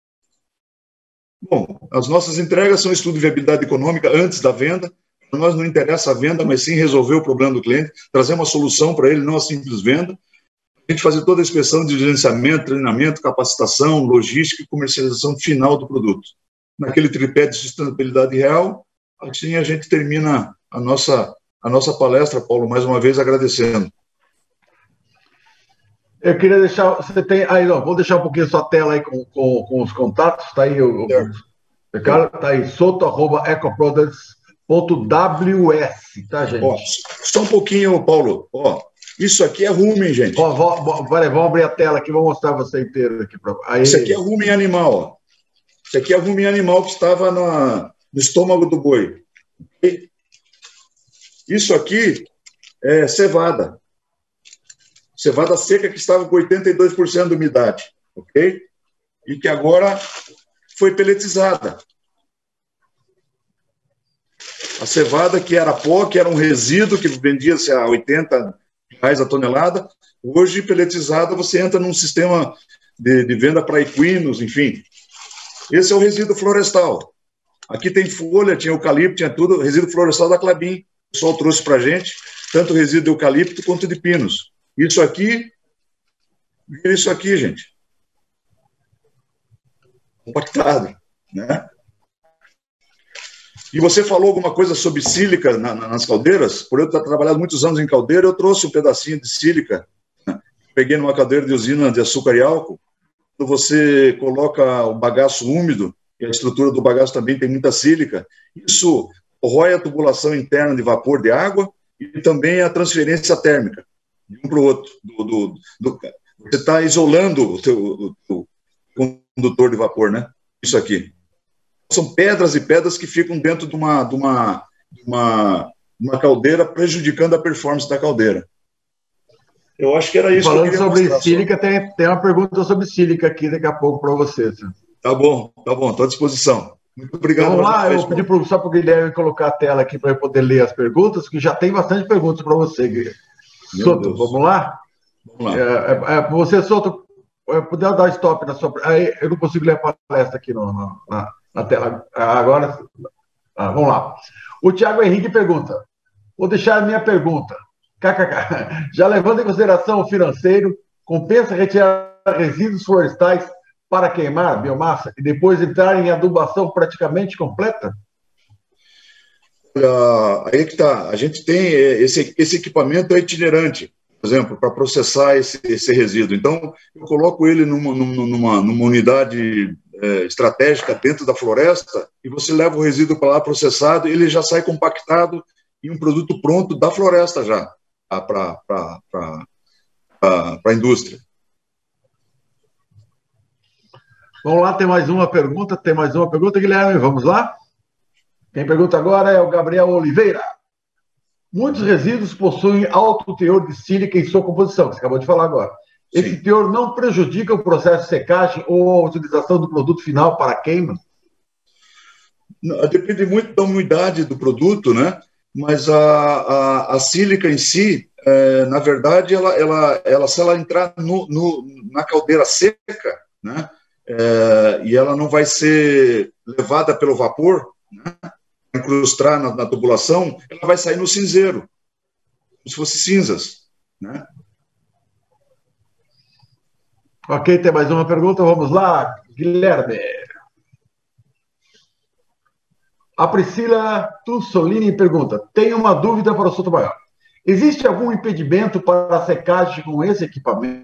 bom, as nossas entregas são estudo de viabilidade econômica antes da venda. Para nós não interessa a venda, mas sim resolver o problema do cliente, trazer uma solução para ele, não a simples venda. A gente fazer toda a inspeção de gerenciamento, treinamento, capacitação, logística e comercialização final do produto. Naquele tripé de sustentabilidade real, assim a gente termina a nossa, a nossa palestra, Paulo, mais uma vez agradecendo. Eu queria deixar, você tem, aí, ó, vou deixar um pouquinho sua tela aí com, com, com os contatos, está aí o, o cara, está aí, soto arroba ecoproducts ponto w s, tá, gente? Ó, só um pouquinho, Paulo, ó, isso aqui é rumen, gente. Ó, vou, vou, vamos abrir a tela aqui, vou mostrar você inteiro aqui. Pra... Aí... Isso aqui é rumen animal, ó. Isso aqui é rumen animal que estava na, no estômago do boi. E isso aqui é cevada. Cevada seca que estava com oitenta e dois por cento de umidade, ok? E que agora foi peletizada. A cevada que era pó, que era um resíduo que vendia-se a oitenta reais a tonelada, hoje peletizada você entra num sistema de, de venda para equinos, enfim. Esse é o resíduo florestal. Aqui tem folha, tinha eucalipto, tinha tudo, resíduo florestal da Klabin. O pessoal trouxe para a gente. tanto resíduo de eucalipto quanto de pinos. Isso aqui, vira isso aqui, gente. Compactado, né? E você falou alguma coisa sobre sílica na, na, nas caldeiras? Por eu ter trabalhado muitos anos em caldeira, eu trouxe um pedacinho de sílica. Né? Peguei numa caldeira de usina de açúcar e álcool. Quando você coloca o bagaço úmido, e a estrutura do bagaço também tem muita sílica, isso corrói a tubulação interna de vapor de água e também a transferência térmica de um para o outro. Do, do, do, você está isolando o teu o, o condutor de vapor, né? Isso aqui. São pedras e pedras que ficam dentro de uma, de uma, de uma, uma caldeira, prejudicando a performance da caldeira. Eu acho que era isso. Falando que eu sobre mostrar, sílica, tem, tem uma pergunta sobre sílica aqui daqui a pouco para você. Senhor. Tá bom, tá bom, estou à disposição. Muito obrigado. Então, vamos lá, eu vou pedir pro, só para o Guilherme colocar a tela aqui para eu poder ler as perguntas, que já tem bastante perguntas para você, Guilherme. Soto, Deus. Vamos lá? Vamos lá. É, é, você, Soto, puder dar stop na sua... Aí, eu não consigo ler a palestra aqui no, na, na tela. Agora, ah, vamos lá. O Tiago Henrique pergunta, vou deixar a minha pergunta. K K K. Já levando em consideração o financeiro, compensa retirar resíduos florestais para queimar biomassa e depois entrar em adubação praticamente completa? Uh, aí que tá. A gente tem esse, esse equipamento é itinerante, por exemplo, para processar esse, esse resíduo. Então, eu coloco ele numa, numa, numa unidade é, estratégica dentro da floresta e você leva o resíduo para lá processado e ele já sai compactado em um produto pronto da floresta já, para a indústria. Vamos lá, tem mais uma pergunta, tem mais uma pergunta, Guilherme, vamos lá? Quem pergunta agora é o Gabriel Oliveira. Muitos resíduos possuem alto teor de sílica em sua composição, que você acabou de falar agora. Sim. Esse teor não prejudica o processo de secagem ou a utilização do produto final para queima? Não, depende muito da umidade do produto, né? Mas a, a, a sílica em si, é, na verdade, ela, ela, ela, se ela entrar no, no, na caldeira seca, né? É, e ela não vai ser levada pelo vapor, né, incrustar na, na tubulação, ela vai sair no cinzeiro, como se fosse cinzas, né? Ok, tem mais uma pergunta, vamos lá, Guilherme. A Priscila Tussolini pergunta, tenho uma dúvida para o Sotomayor. Existe algum impedimento para a secagem com esse equipamento?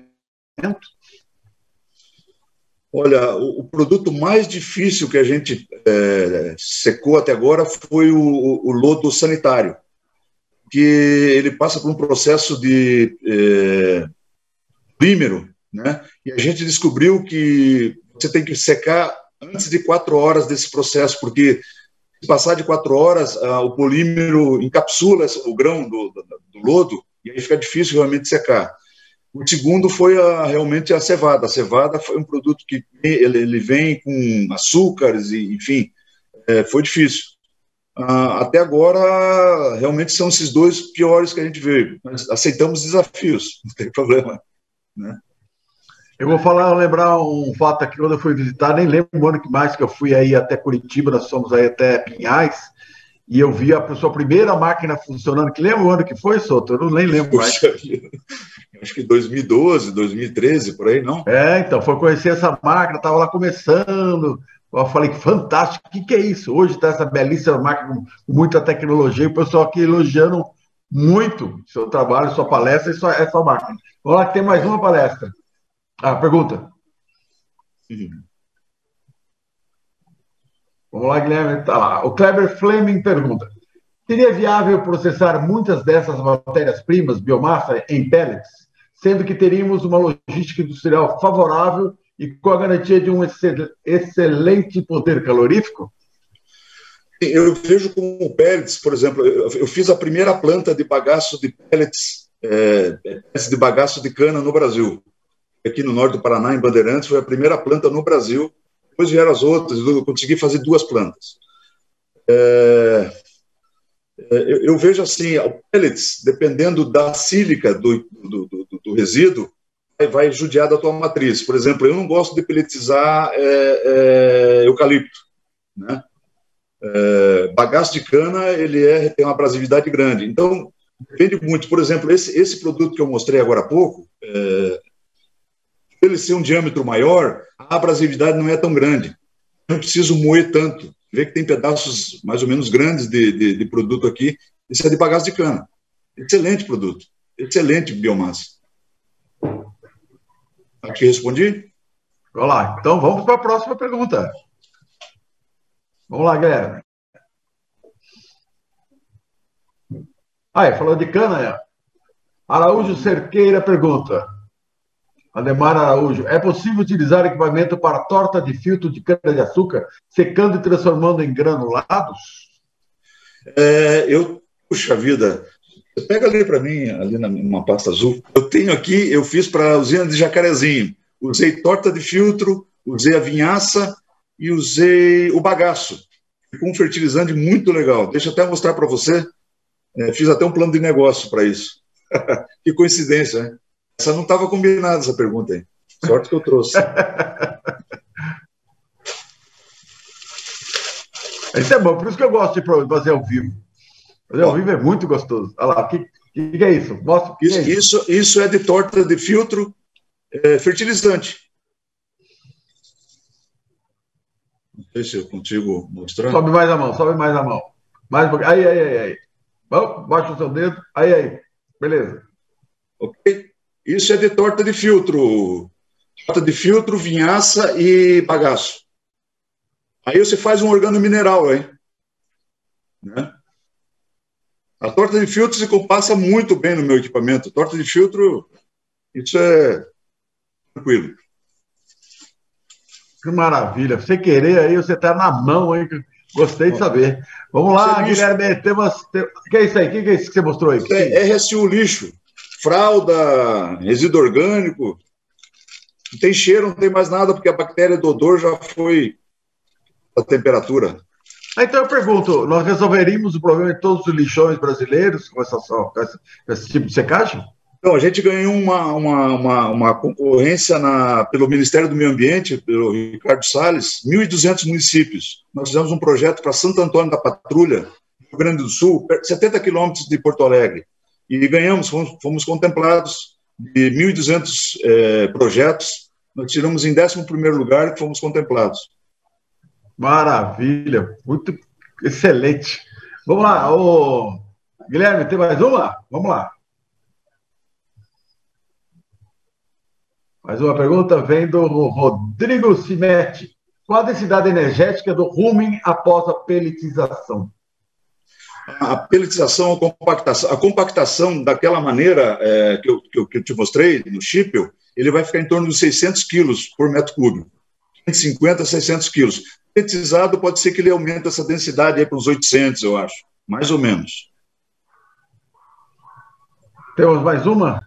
Olha, o, o produto mais difícil que a gente é, secou até agora foi o, o lodo sanitário, que ele passa por um processo de é, polímero, né? E a gente descobriu que você tem que secar antes de quatro horas desse processo, porque se passar de quatro horas, ah, o polímero encapsula o grão do, do, do lodo e aí fica difícil realmente secar. O segundo foi a, realmente a cevada. A cevada foi um produto que ele, ele vem com açúcares, e, enfim, é, foi difícil. Ah, até agora, realmente são esses dois piores que a gente vê. Mas aceitamos desafios, não tem problema, né? Eu vou falar, lembrar um fato aqui, quando eu fui visitar, nem lembro o ano que mais que eu fui aí até Curitiba, nós fomos aí até Pinhais, e eu vi a sua primeira máquina funcionando, que lembra o ano que foi, Soto? Eu não nem lembro mais. Acho que dois mil e doze, dois mil e treze, por aí, não? É, então, foi conhecer essa máquina, estava lá começando, eu falei que fantástico, o que, que é isso? Hoje está essa belíssima máquina com muita tecnologia, o pessoal aqui elogiando muito seu trabalho, sua palestra e sua, essa máquina. Vamos lá, que tem mais uma palestra. Ah, pergunta. Sim. Vamos lá, Guilherme. Tá lá. O Kleber Fleming pergunta: seria viável processar muitas dessas matérias-primas, biomassa, em pellets, sendo que teríamos uma logística industrial favorável e com a garantia de um excelente poder calorífico? Eu vejo como pellets, por exemplo, eu fiz a primeira planta de bagaço de pellets, é, de bagaço de cana no Brasil. Aqui no norte do Paraná, em Bandeirantes, foi a primeira planta no Brasil. Depois vieram as outras, eu consegui fazer duas plantas. É, eu, eu vejo assim, o pellets, dependendo da sílica do, do, do, do resíduo, vai, vai judiar da tua matriz. Por exemplo, eu não gosto de pelletizar é, é, eucalipto, né? É, bagaço de cana, ele é, tem uma abrasividade grande. Então, Depende muito. Por exemplo, esse, esse produto que eu mostrei agora há pouco, é, ele ser um diâmetro maior, a abrasividade não é tão grande. Não preciso moer tanto. Vê que tem pedaços mais ou menos grandes de, de, de produto aqui. Isso é de bagaço de cana. Excelente produto. Excelente biomassa. Acho que respondi? Vamos lá. Então, vamos para a próxima pergunta. Vamos lá, Guilherme. Ah, é, falando de cana, é. Araújo Cerqueira pergunta. Ademar Araújo, é possível utilizar equipamento para torta de filtro de cana-de-açúcar, secando e transformando em granulados? É, eu, puxa vida, pega ali para mim, ali numa pasta azul. Eu tenho aqui, eu fiz para a usina de Jacarezinho. Usei torta de filtro, usei a vinhaça e usei o bagaço. Ficou um fertilizante muito legal. Deixa eu até mostrar para você. É, fiz até um plano de negócio para isso. Que coincidência, né? Essa não estava combinada, essa pergunta aí. Sorte que eu trouxe. Isso é bom, por isso que eu gosto de fazer ao vivo. Fazer ao vivo é muito gostoso. Olha lá, o que, que, que é isso? Mostra o que isso, é isso. isso. Isso é de torta de filtro é, fertilizante. Não sei se eu consigo mostrar. Sobe mais a mão, sobe mais a mão. Mais um pouquinho. Aí, aí, aí, aí. Vamos, baixa o seu dedo. Aí, aí. Beleza. Ok? Isso é de torta de filtro. Torta de filtro, vinhaça e bagaço. Aí você faz um organomineral, hein? Né? A torta de filtro se compassa muito bem no meu equipamento. Torta de filtro, isso é tranquilo. Que maravilha. Você querer aí, você está na mão, hein? Gostei de saber. Vamos lá, Guilherme. Temos, tem... O que é isso aí? O que é isso que você mostrou aí? Isso é R S U lixo. Fralda, resíduo orgânico. Não tem cheiro, não tem mais nada, porque a bactéria do odor já foi a temperatura. Então eu pergunto, nós resolveríamos o problema de todos os lixões brasileiros com, essa, com esse tipo de secagem? Então, a gente ganhou uma, uma, uma, uma concorrência na, pelo Ministério do Meio Ambiente, pelo Ricardo Salles, mil e duzentos municípios. Nós fizemos um projeto para Santo Antônio da Patrulha, Rio Grande do Sul, setenta quilômetros de Porto Alegre. E ganhamos, fomos, fomos contemplados de mil e duzentos eh, projetos. Nós tiramos em décimo primeiro lugar e fomos contemplados. Maravilha, muito excelente. Vamos lá, ô... Guilherme, tem mais uma? Vamos lá. Mais uma pergunta vem do Rodrigo Cimetti. Qual a densidade energética do rumen após a pelletização? A pelletização, a compactação, a compactação daquela maneira é, que, eu, que, eu, que eu te mostrei no Schipel, ele vai ficar em torno de seiscentos quilos por metro cúbico. quinhentos e cinquenta a seiscentos quilos. Pelletizado pode ser que ele aumente essa densidade aí para uns oitocentos, eu acho. Mais ou menos. Temos mais uma?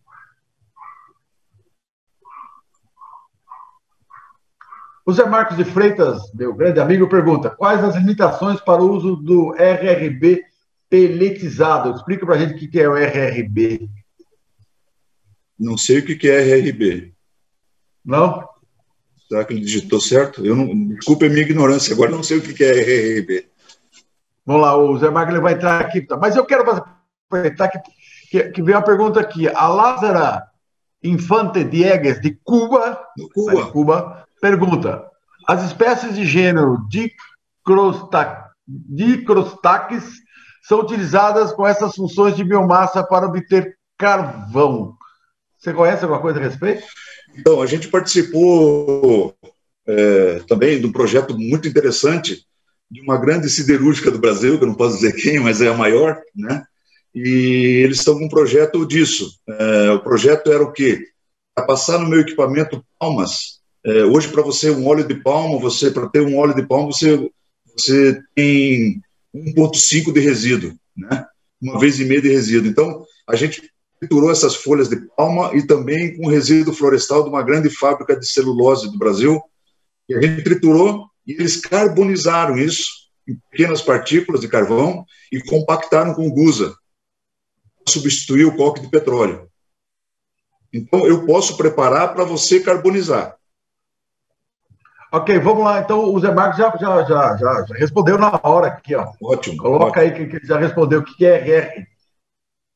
O Zé Marcos de Freitas, meu grande amigo, pergunta: quais as limitações para o uso do R R B pelletizado? Explica para a gente o que é o R R B. Não sei o que é R R B. Não? Será que ele digitou certo? Eu não, desculpe a minha ignorância, agora não sei o que é R R B. Vamos lá, o Zé Marcos ele vai entrar aqui. Mas eu quero aproveitar que, que, que veio uma pergunta aqui. A Lázara Infante Diegues, de Cuba, Cuba. de Cuba, pergunta: as espécies de gênero Dicrostaques são utilizadas com essas funções de biomassa para obter carvão. Você conhece alguma coisa a respeito? Então, a gente participou é, também de um projeto muito interessante de uma grande siderúrgica do Brasil, que eu não posso dizer quem, mas é a maior, né? E eles estão com um projeto disso. É, o projeto era o quê? Para passar no meu equipamento palmas. É, hoje, para você um óleo de palma, você para ter um óleo de palma, você, você tem um vírgula cinco de resíduo, né? Uma vez e meia de resíduo. Então, a gente triturou essas folhas de palma e também com resíduo florestal de uma grande fábrica de celulose do Brasil. E a gente triturou e eles carbonizaram isso em pequenas partículas de carvão e compactaram com gusa para substituir o coque de petróleo. Então, eu posso preparar para você carbonizar. Ok, vamos lá. Então, o Zé Marcos já, já, já, já, já respondeu na hora aqui, ó. Ótimo. Coloca ótimo. aí que ele já respondeu o que é R R.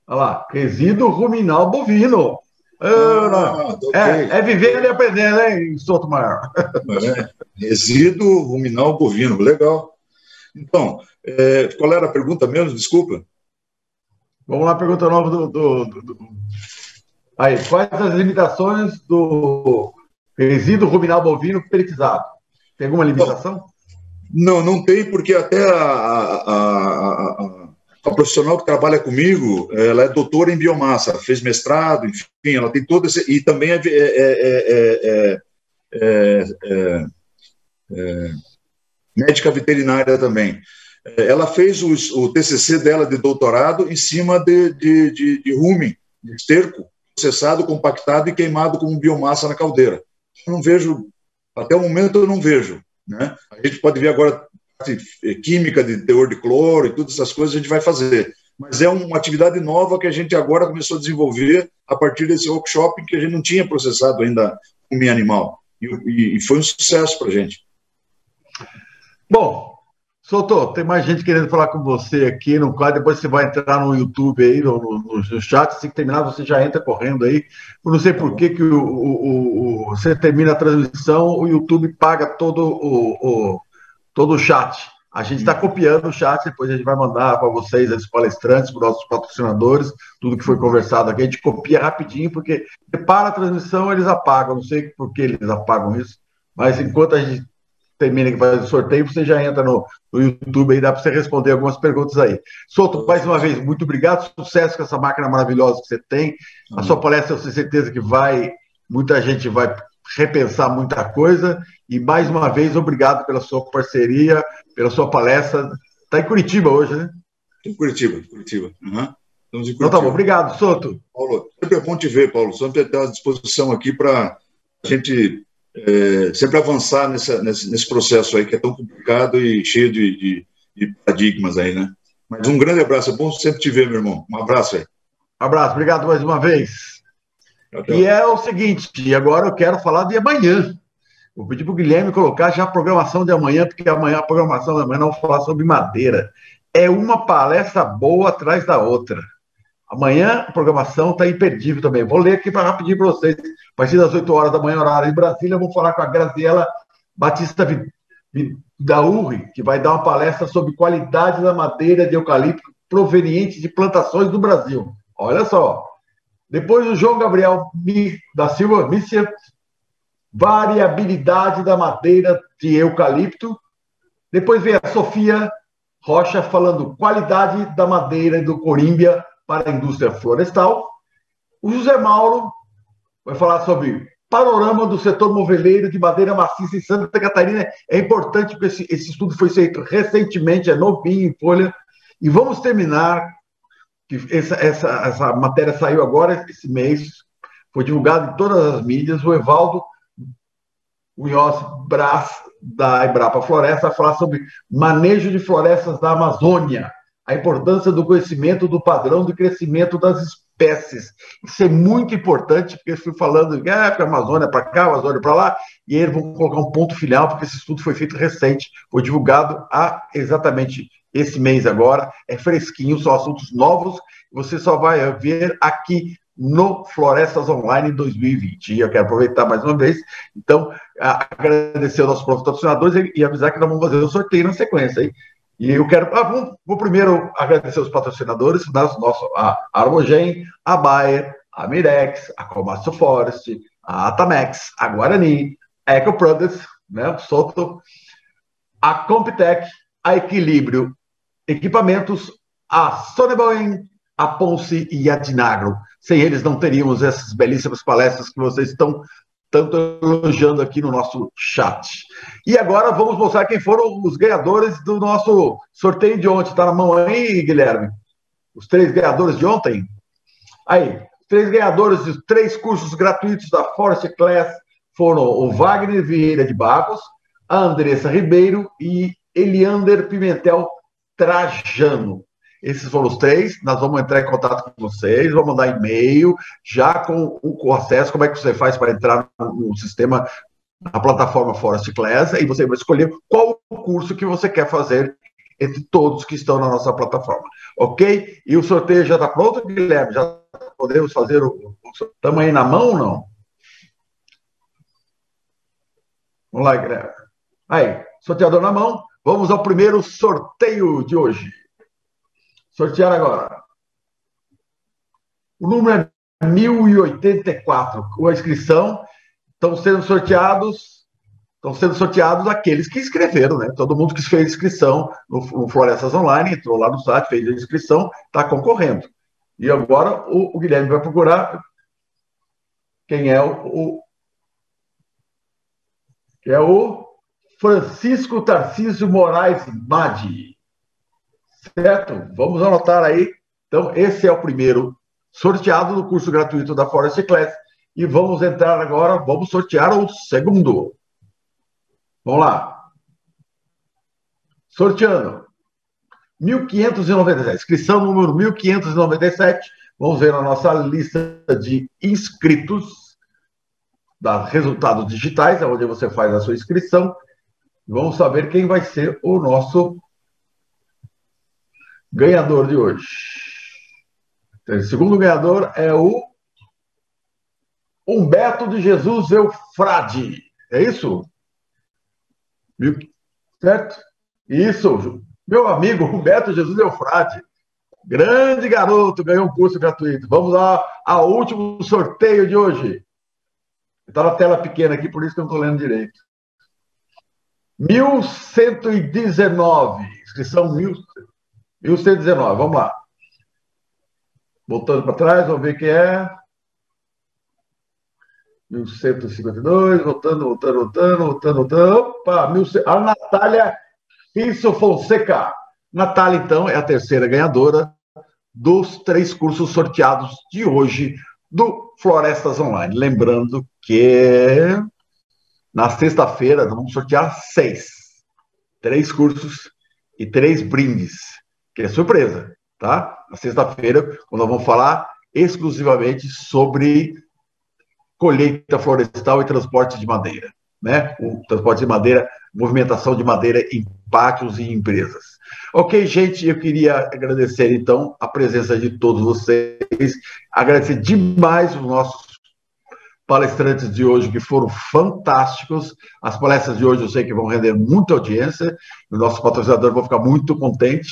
Olha lá, resíduo ruminal bovino. Ah, okay. é, é vivendo e aprendendo, hein, Sotomayor? É, resíduo ruminal bovino, legal. Então, é, qual era a pergunta mesmo? Desculpa. Vamos lá, pergunta nova do, do, do, do... Aí, quais as limitações do resíduo ruminal bovino peletizado? Tem alguma limitação? Não, não tem, porque até a, a, a, a, a profissional que trabalha comigo, ela é doutora em biomassa, fez mestrado, enfim, ela tem todo esse... E também é, é, é, é, é, é médica veterinária também. Ela fez o, o T C C dela de doutorado em cima de, de, de, de rumen, de esterco, processado, compactado e queimado como biomassa na caldeira. Eu não vejo, até o momento eu não vejo. Né? A gente pode ver agora química de teor de cloro e todas essas coisas a gente vai fazer. Mas é uma atividade nova que a gente agora começou a desenvolver a partir desse workshop que a gente não tinha processado ainda rumen animal. E, e foi um sucesso para a gente. Bom, Souto, tem mais gente querendo falar com você aqui no quadro, depois você vai entrar no YouTube aí, no, no, no chat, assim que terminar você já entra correndo aí. Eu não sei por que, que o, o, o, você termina a transmissão, o YouTube paga todo o, o, todo o chat. A gente está copiando o chat, depois a gente vai mandar para vocês, esses palestrantes, para os nossos patrocinadores, tudo que foi conversado aqui, a gente copia rapidinho, porque para a transmissão eles apagam, não sei por que eles apagam isso, mas enquanto a gente termina que faz o sorteio, você já entra no, no YouTube aí, dá para você responder algumas perguntas aí. Souto, mais uma vez, muito obrigado, sucesso com essa máquina maravilhosa que você tem, a sua palestra eu tenho certeza que vai, muita gente vai repensar muita coisa, e mais uma vez, obrigado pela sua parceria, pela sua palestra, está em Curitiba hoje, né? Em Curitiba, Curitiba, uhum. Estamos em Curitiba. Então tá bom, obrigado, Souto. Paulo, sempre é bom te ver, Paulo, sempre estar à disposição aqui para a gente... É, sempre avançar nessa, nesse, nesse processo aí que é tão complicado e cheio de, de, de paradigmas aí, né? Mas um grande abraço, é bom sempre te ver, meu irmão. Um abraço aí. Um abraço, obrigado mais uma vez. Tchau, tchau. E é o seguinte, agora eu quero falar de amanhã. Vou pedir para o Guilherme colocar já a programação de amanhã, porque amanhã a programação de amanhã não vou falar sobre madeira. É uma palestra boa atrás da outra. Amanhã a programação está imperdível também. Vou ler aqui para rapidinho para vocês. A partir das oito horas da manhã, horário em Brasília, eu vou falar com a Graziela Batista Vidaurri, que vai dar uma palestra sobre qualidade da madeira de eucalipto proveniente de plantações do Brasil. Olha só. Depois o João Gabriel da Silva Mícia, variabilidade da madeira de eucalipto. Depois vem a Sofia Rocha falando qualidade da madeira do corímbia para a indústria florestal. O José Mauro vai falar sobre panorama do setor moveleiro de madeira maciça em Santa Catarina. É importante porque esse, esse estudo foi feito recentemente, é novinho em folha. E vamos terminar, que essa, essa, essa matéria saiu agora, esse mês, foi divulgado em todas as mídias. O Evaldo Munhoz Brás, da Embrapa Floresta, vai falar sobre manejo de florestas da Amazônia, a importância do conhecimento do padrão de crescimento das espécies. Isso é muito importante, porque eu fui falando que ah, a Amazônia é para cá, a Amazônia é para lá, e eles vão colocar um ponto final, porque esse estudo foi feito recente, foi divulgado há exatamente esse mês agora, é fresquinho, são assuntos novos, você só vai ver aqui no Florestas Online dois mil e vinte. E eu quero aproveitar mais uma vez, então, agradecer aos nossos patrocinadores e avisar que nós vamos fazer o sorteio na sequência, hein? E eu quero, ah, vou, vou primeiro agradecer os patrocinadores, das nosso, a Armogen, a Bayer, a Mirex, a Komatsu Forest, a Atamex, a Guarani, a Eco Products, né, o Souto, a Comptech, a Equilíbrio Equipamentos, a Soneboen, a Ponce e a Dinagro. Sem eles não teríamos essas belíssimas palestras que vocês estão tanto elogiando aqui no nosso chat. E agora vamos mostrar quem foram os ganhadores do nosso sorteio de ontem. Está na mão aí, Guilherme? Os três ganhadores de ontem? Aí, os três ganhadores dos três cursos gratuitos da Forest Class foram o Wagner Vieira de Barros, a Andressa Ribeiro e Eliander Pimentel Trajano. Esses foram os três, nós vamos entrar em contato com vocês, vamos mandar e-mail, já com o acesso, como é que você faz para entrar no, no sistema, na plataforma Forest Class, e você vai escolher qual o curso que você quer fazer entre todos que estão na nossa plataforma. Ok? E o sorteio já está pronto, Guilherme? Já podemos fazer o... Estamos aí na mão ou não? Vamos lá, Guilherme. Aí, sorteador na mão. Vamos ao primeiro sorteio de hoje. Sortear agora. O número é mil e oitenta e quatro. Com a inscrição, estão sendo sorteados, estão sendo sorteados aqueles que escreveram, né? Todo mundo que fez inscrição no, no Florestas Online, entrou lá no site, fez a inscrição, está concorrendo. E agora o, o Guilherme vai procurar quem é o, o que é o Francisco Tarcísio Moraes Madi. Certo? Vamos anotar aí. Então, esse é o primeiro sorteado do curso gratuito da Forest Class. E vamos entrar agora, vamos sortear o segundo. Vamos lá. Sorteando. mil quinhentos e noventa e sete. Inscrição número mil quinhentos e noventa e sete. Vamos ver na nossa lista de inscritos, da resultados digitais, onde você faz a sua inscrição. Vamos saber quem vai ser o nosso ganhador de hoje. O segundo ganhador é o Humberto de Jesus Eufrade. É isso? Certo? Isso. Meu amigo Humberto Jesus Eufrade. Grande garoto, ganhou um curso gratuito. Vamos lá ao último sorteio de hoje. Está na tela pequena aqui, por isso que eu não estou lendo direito. mil cento e dezenove. Inscrição mil cento e dezenove. Vamos lá. Voltando para trás, vamos ver quem é. mil cento e cinquenta e dois. Voltando, voltando, voltando, voltando, voltando. Opa, mil... a Natália Isso Fonseca. Natália, então, é a terceira ganhadora dos três cursos sorteados de hoje do Florestas Online. Lembrando que na sexta-feira nós vamos sortear seis. Três cursos e três brindes, que é surpresa, tá? Na sexta-feira, quando nós vamos falar exclusivamente sobre colheita florestal e transporte de madeira, né? O transporte de madeira, movimentação de madeira em pátios e empresas. Ok, gente, eu queria agradecer, então, a presença de todos vocês, agradecer demais os nossos palestrantes de hoje, que foram fantásticos. As palestras de hoje eu sei que vão render muita audiência, o nosso patrocinador vai ficar muito contente.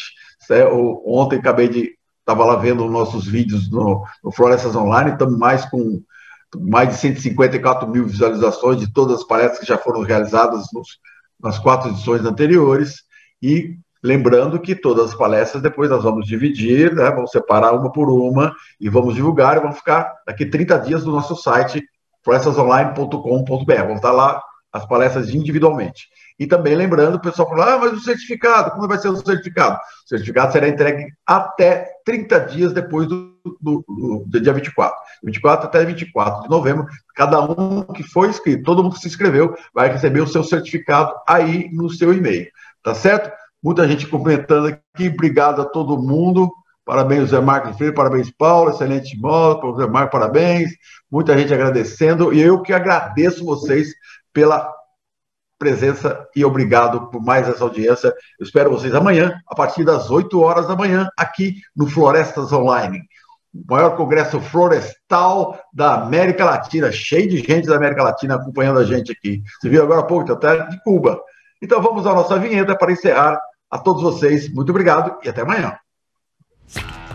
Ontem acabei de... Estava lá vendo os nossos vídeos no, no Florestas Online, estamos mais com mais de cento e cinquenta e quatro mil visualizações de todas as palestras que já foram realizadas nos, nas quatro edições anteriores. E lembrando que todas as palestras depois nós vamos dividir, né? Vamos separar uma por uma e vamos divulgar, e vão ficar daqui trinta dias no nosso site, florestas online ponto com ponto br. Vão estar lá as palestras individualmente. E também lembrando, o pessoal falou, ah, mas o certificado, como vai ser o certificado? O certificado será entregue até trinta dias depois do, do, do, do dia vinte e quatro. vinte e quatro até vinte e quatro de novembro, cada um que foi inscrito, todo mundo que se inscreveu, vai receber o seu certificado aí no seu e-mail. Tá certo? Muita gente comentando aqui, obrigado a todo mundo. Parabéns, Zé Marcos Freire, parabéns, Paulo, excelente modo, Zé Marcos, parabéns. Muita gente agradecendo, e eu que agradeço vocês pela presença e obrigado por mais essa audiência. Eu espero vocês amanhã, a partir das oito horas da manhã, aqui no Florestas Online, o maior congresso florestal da América Latina, cheio de gente da América Latina acompanhando a gente aqui. Você viu agora há pouco, até de Cuba. Então vamos à nossa vinheta para encerrar. A todos vocês, muito obrigado e até amanhã.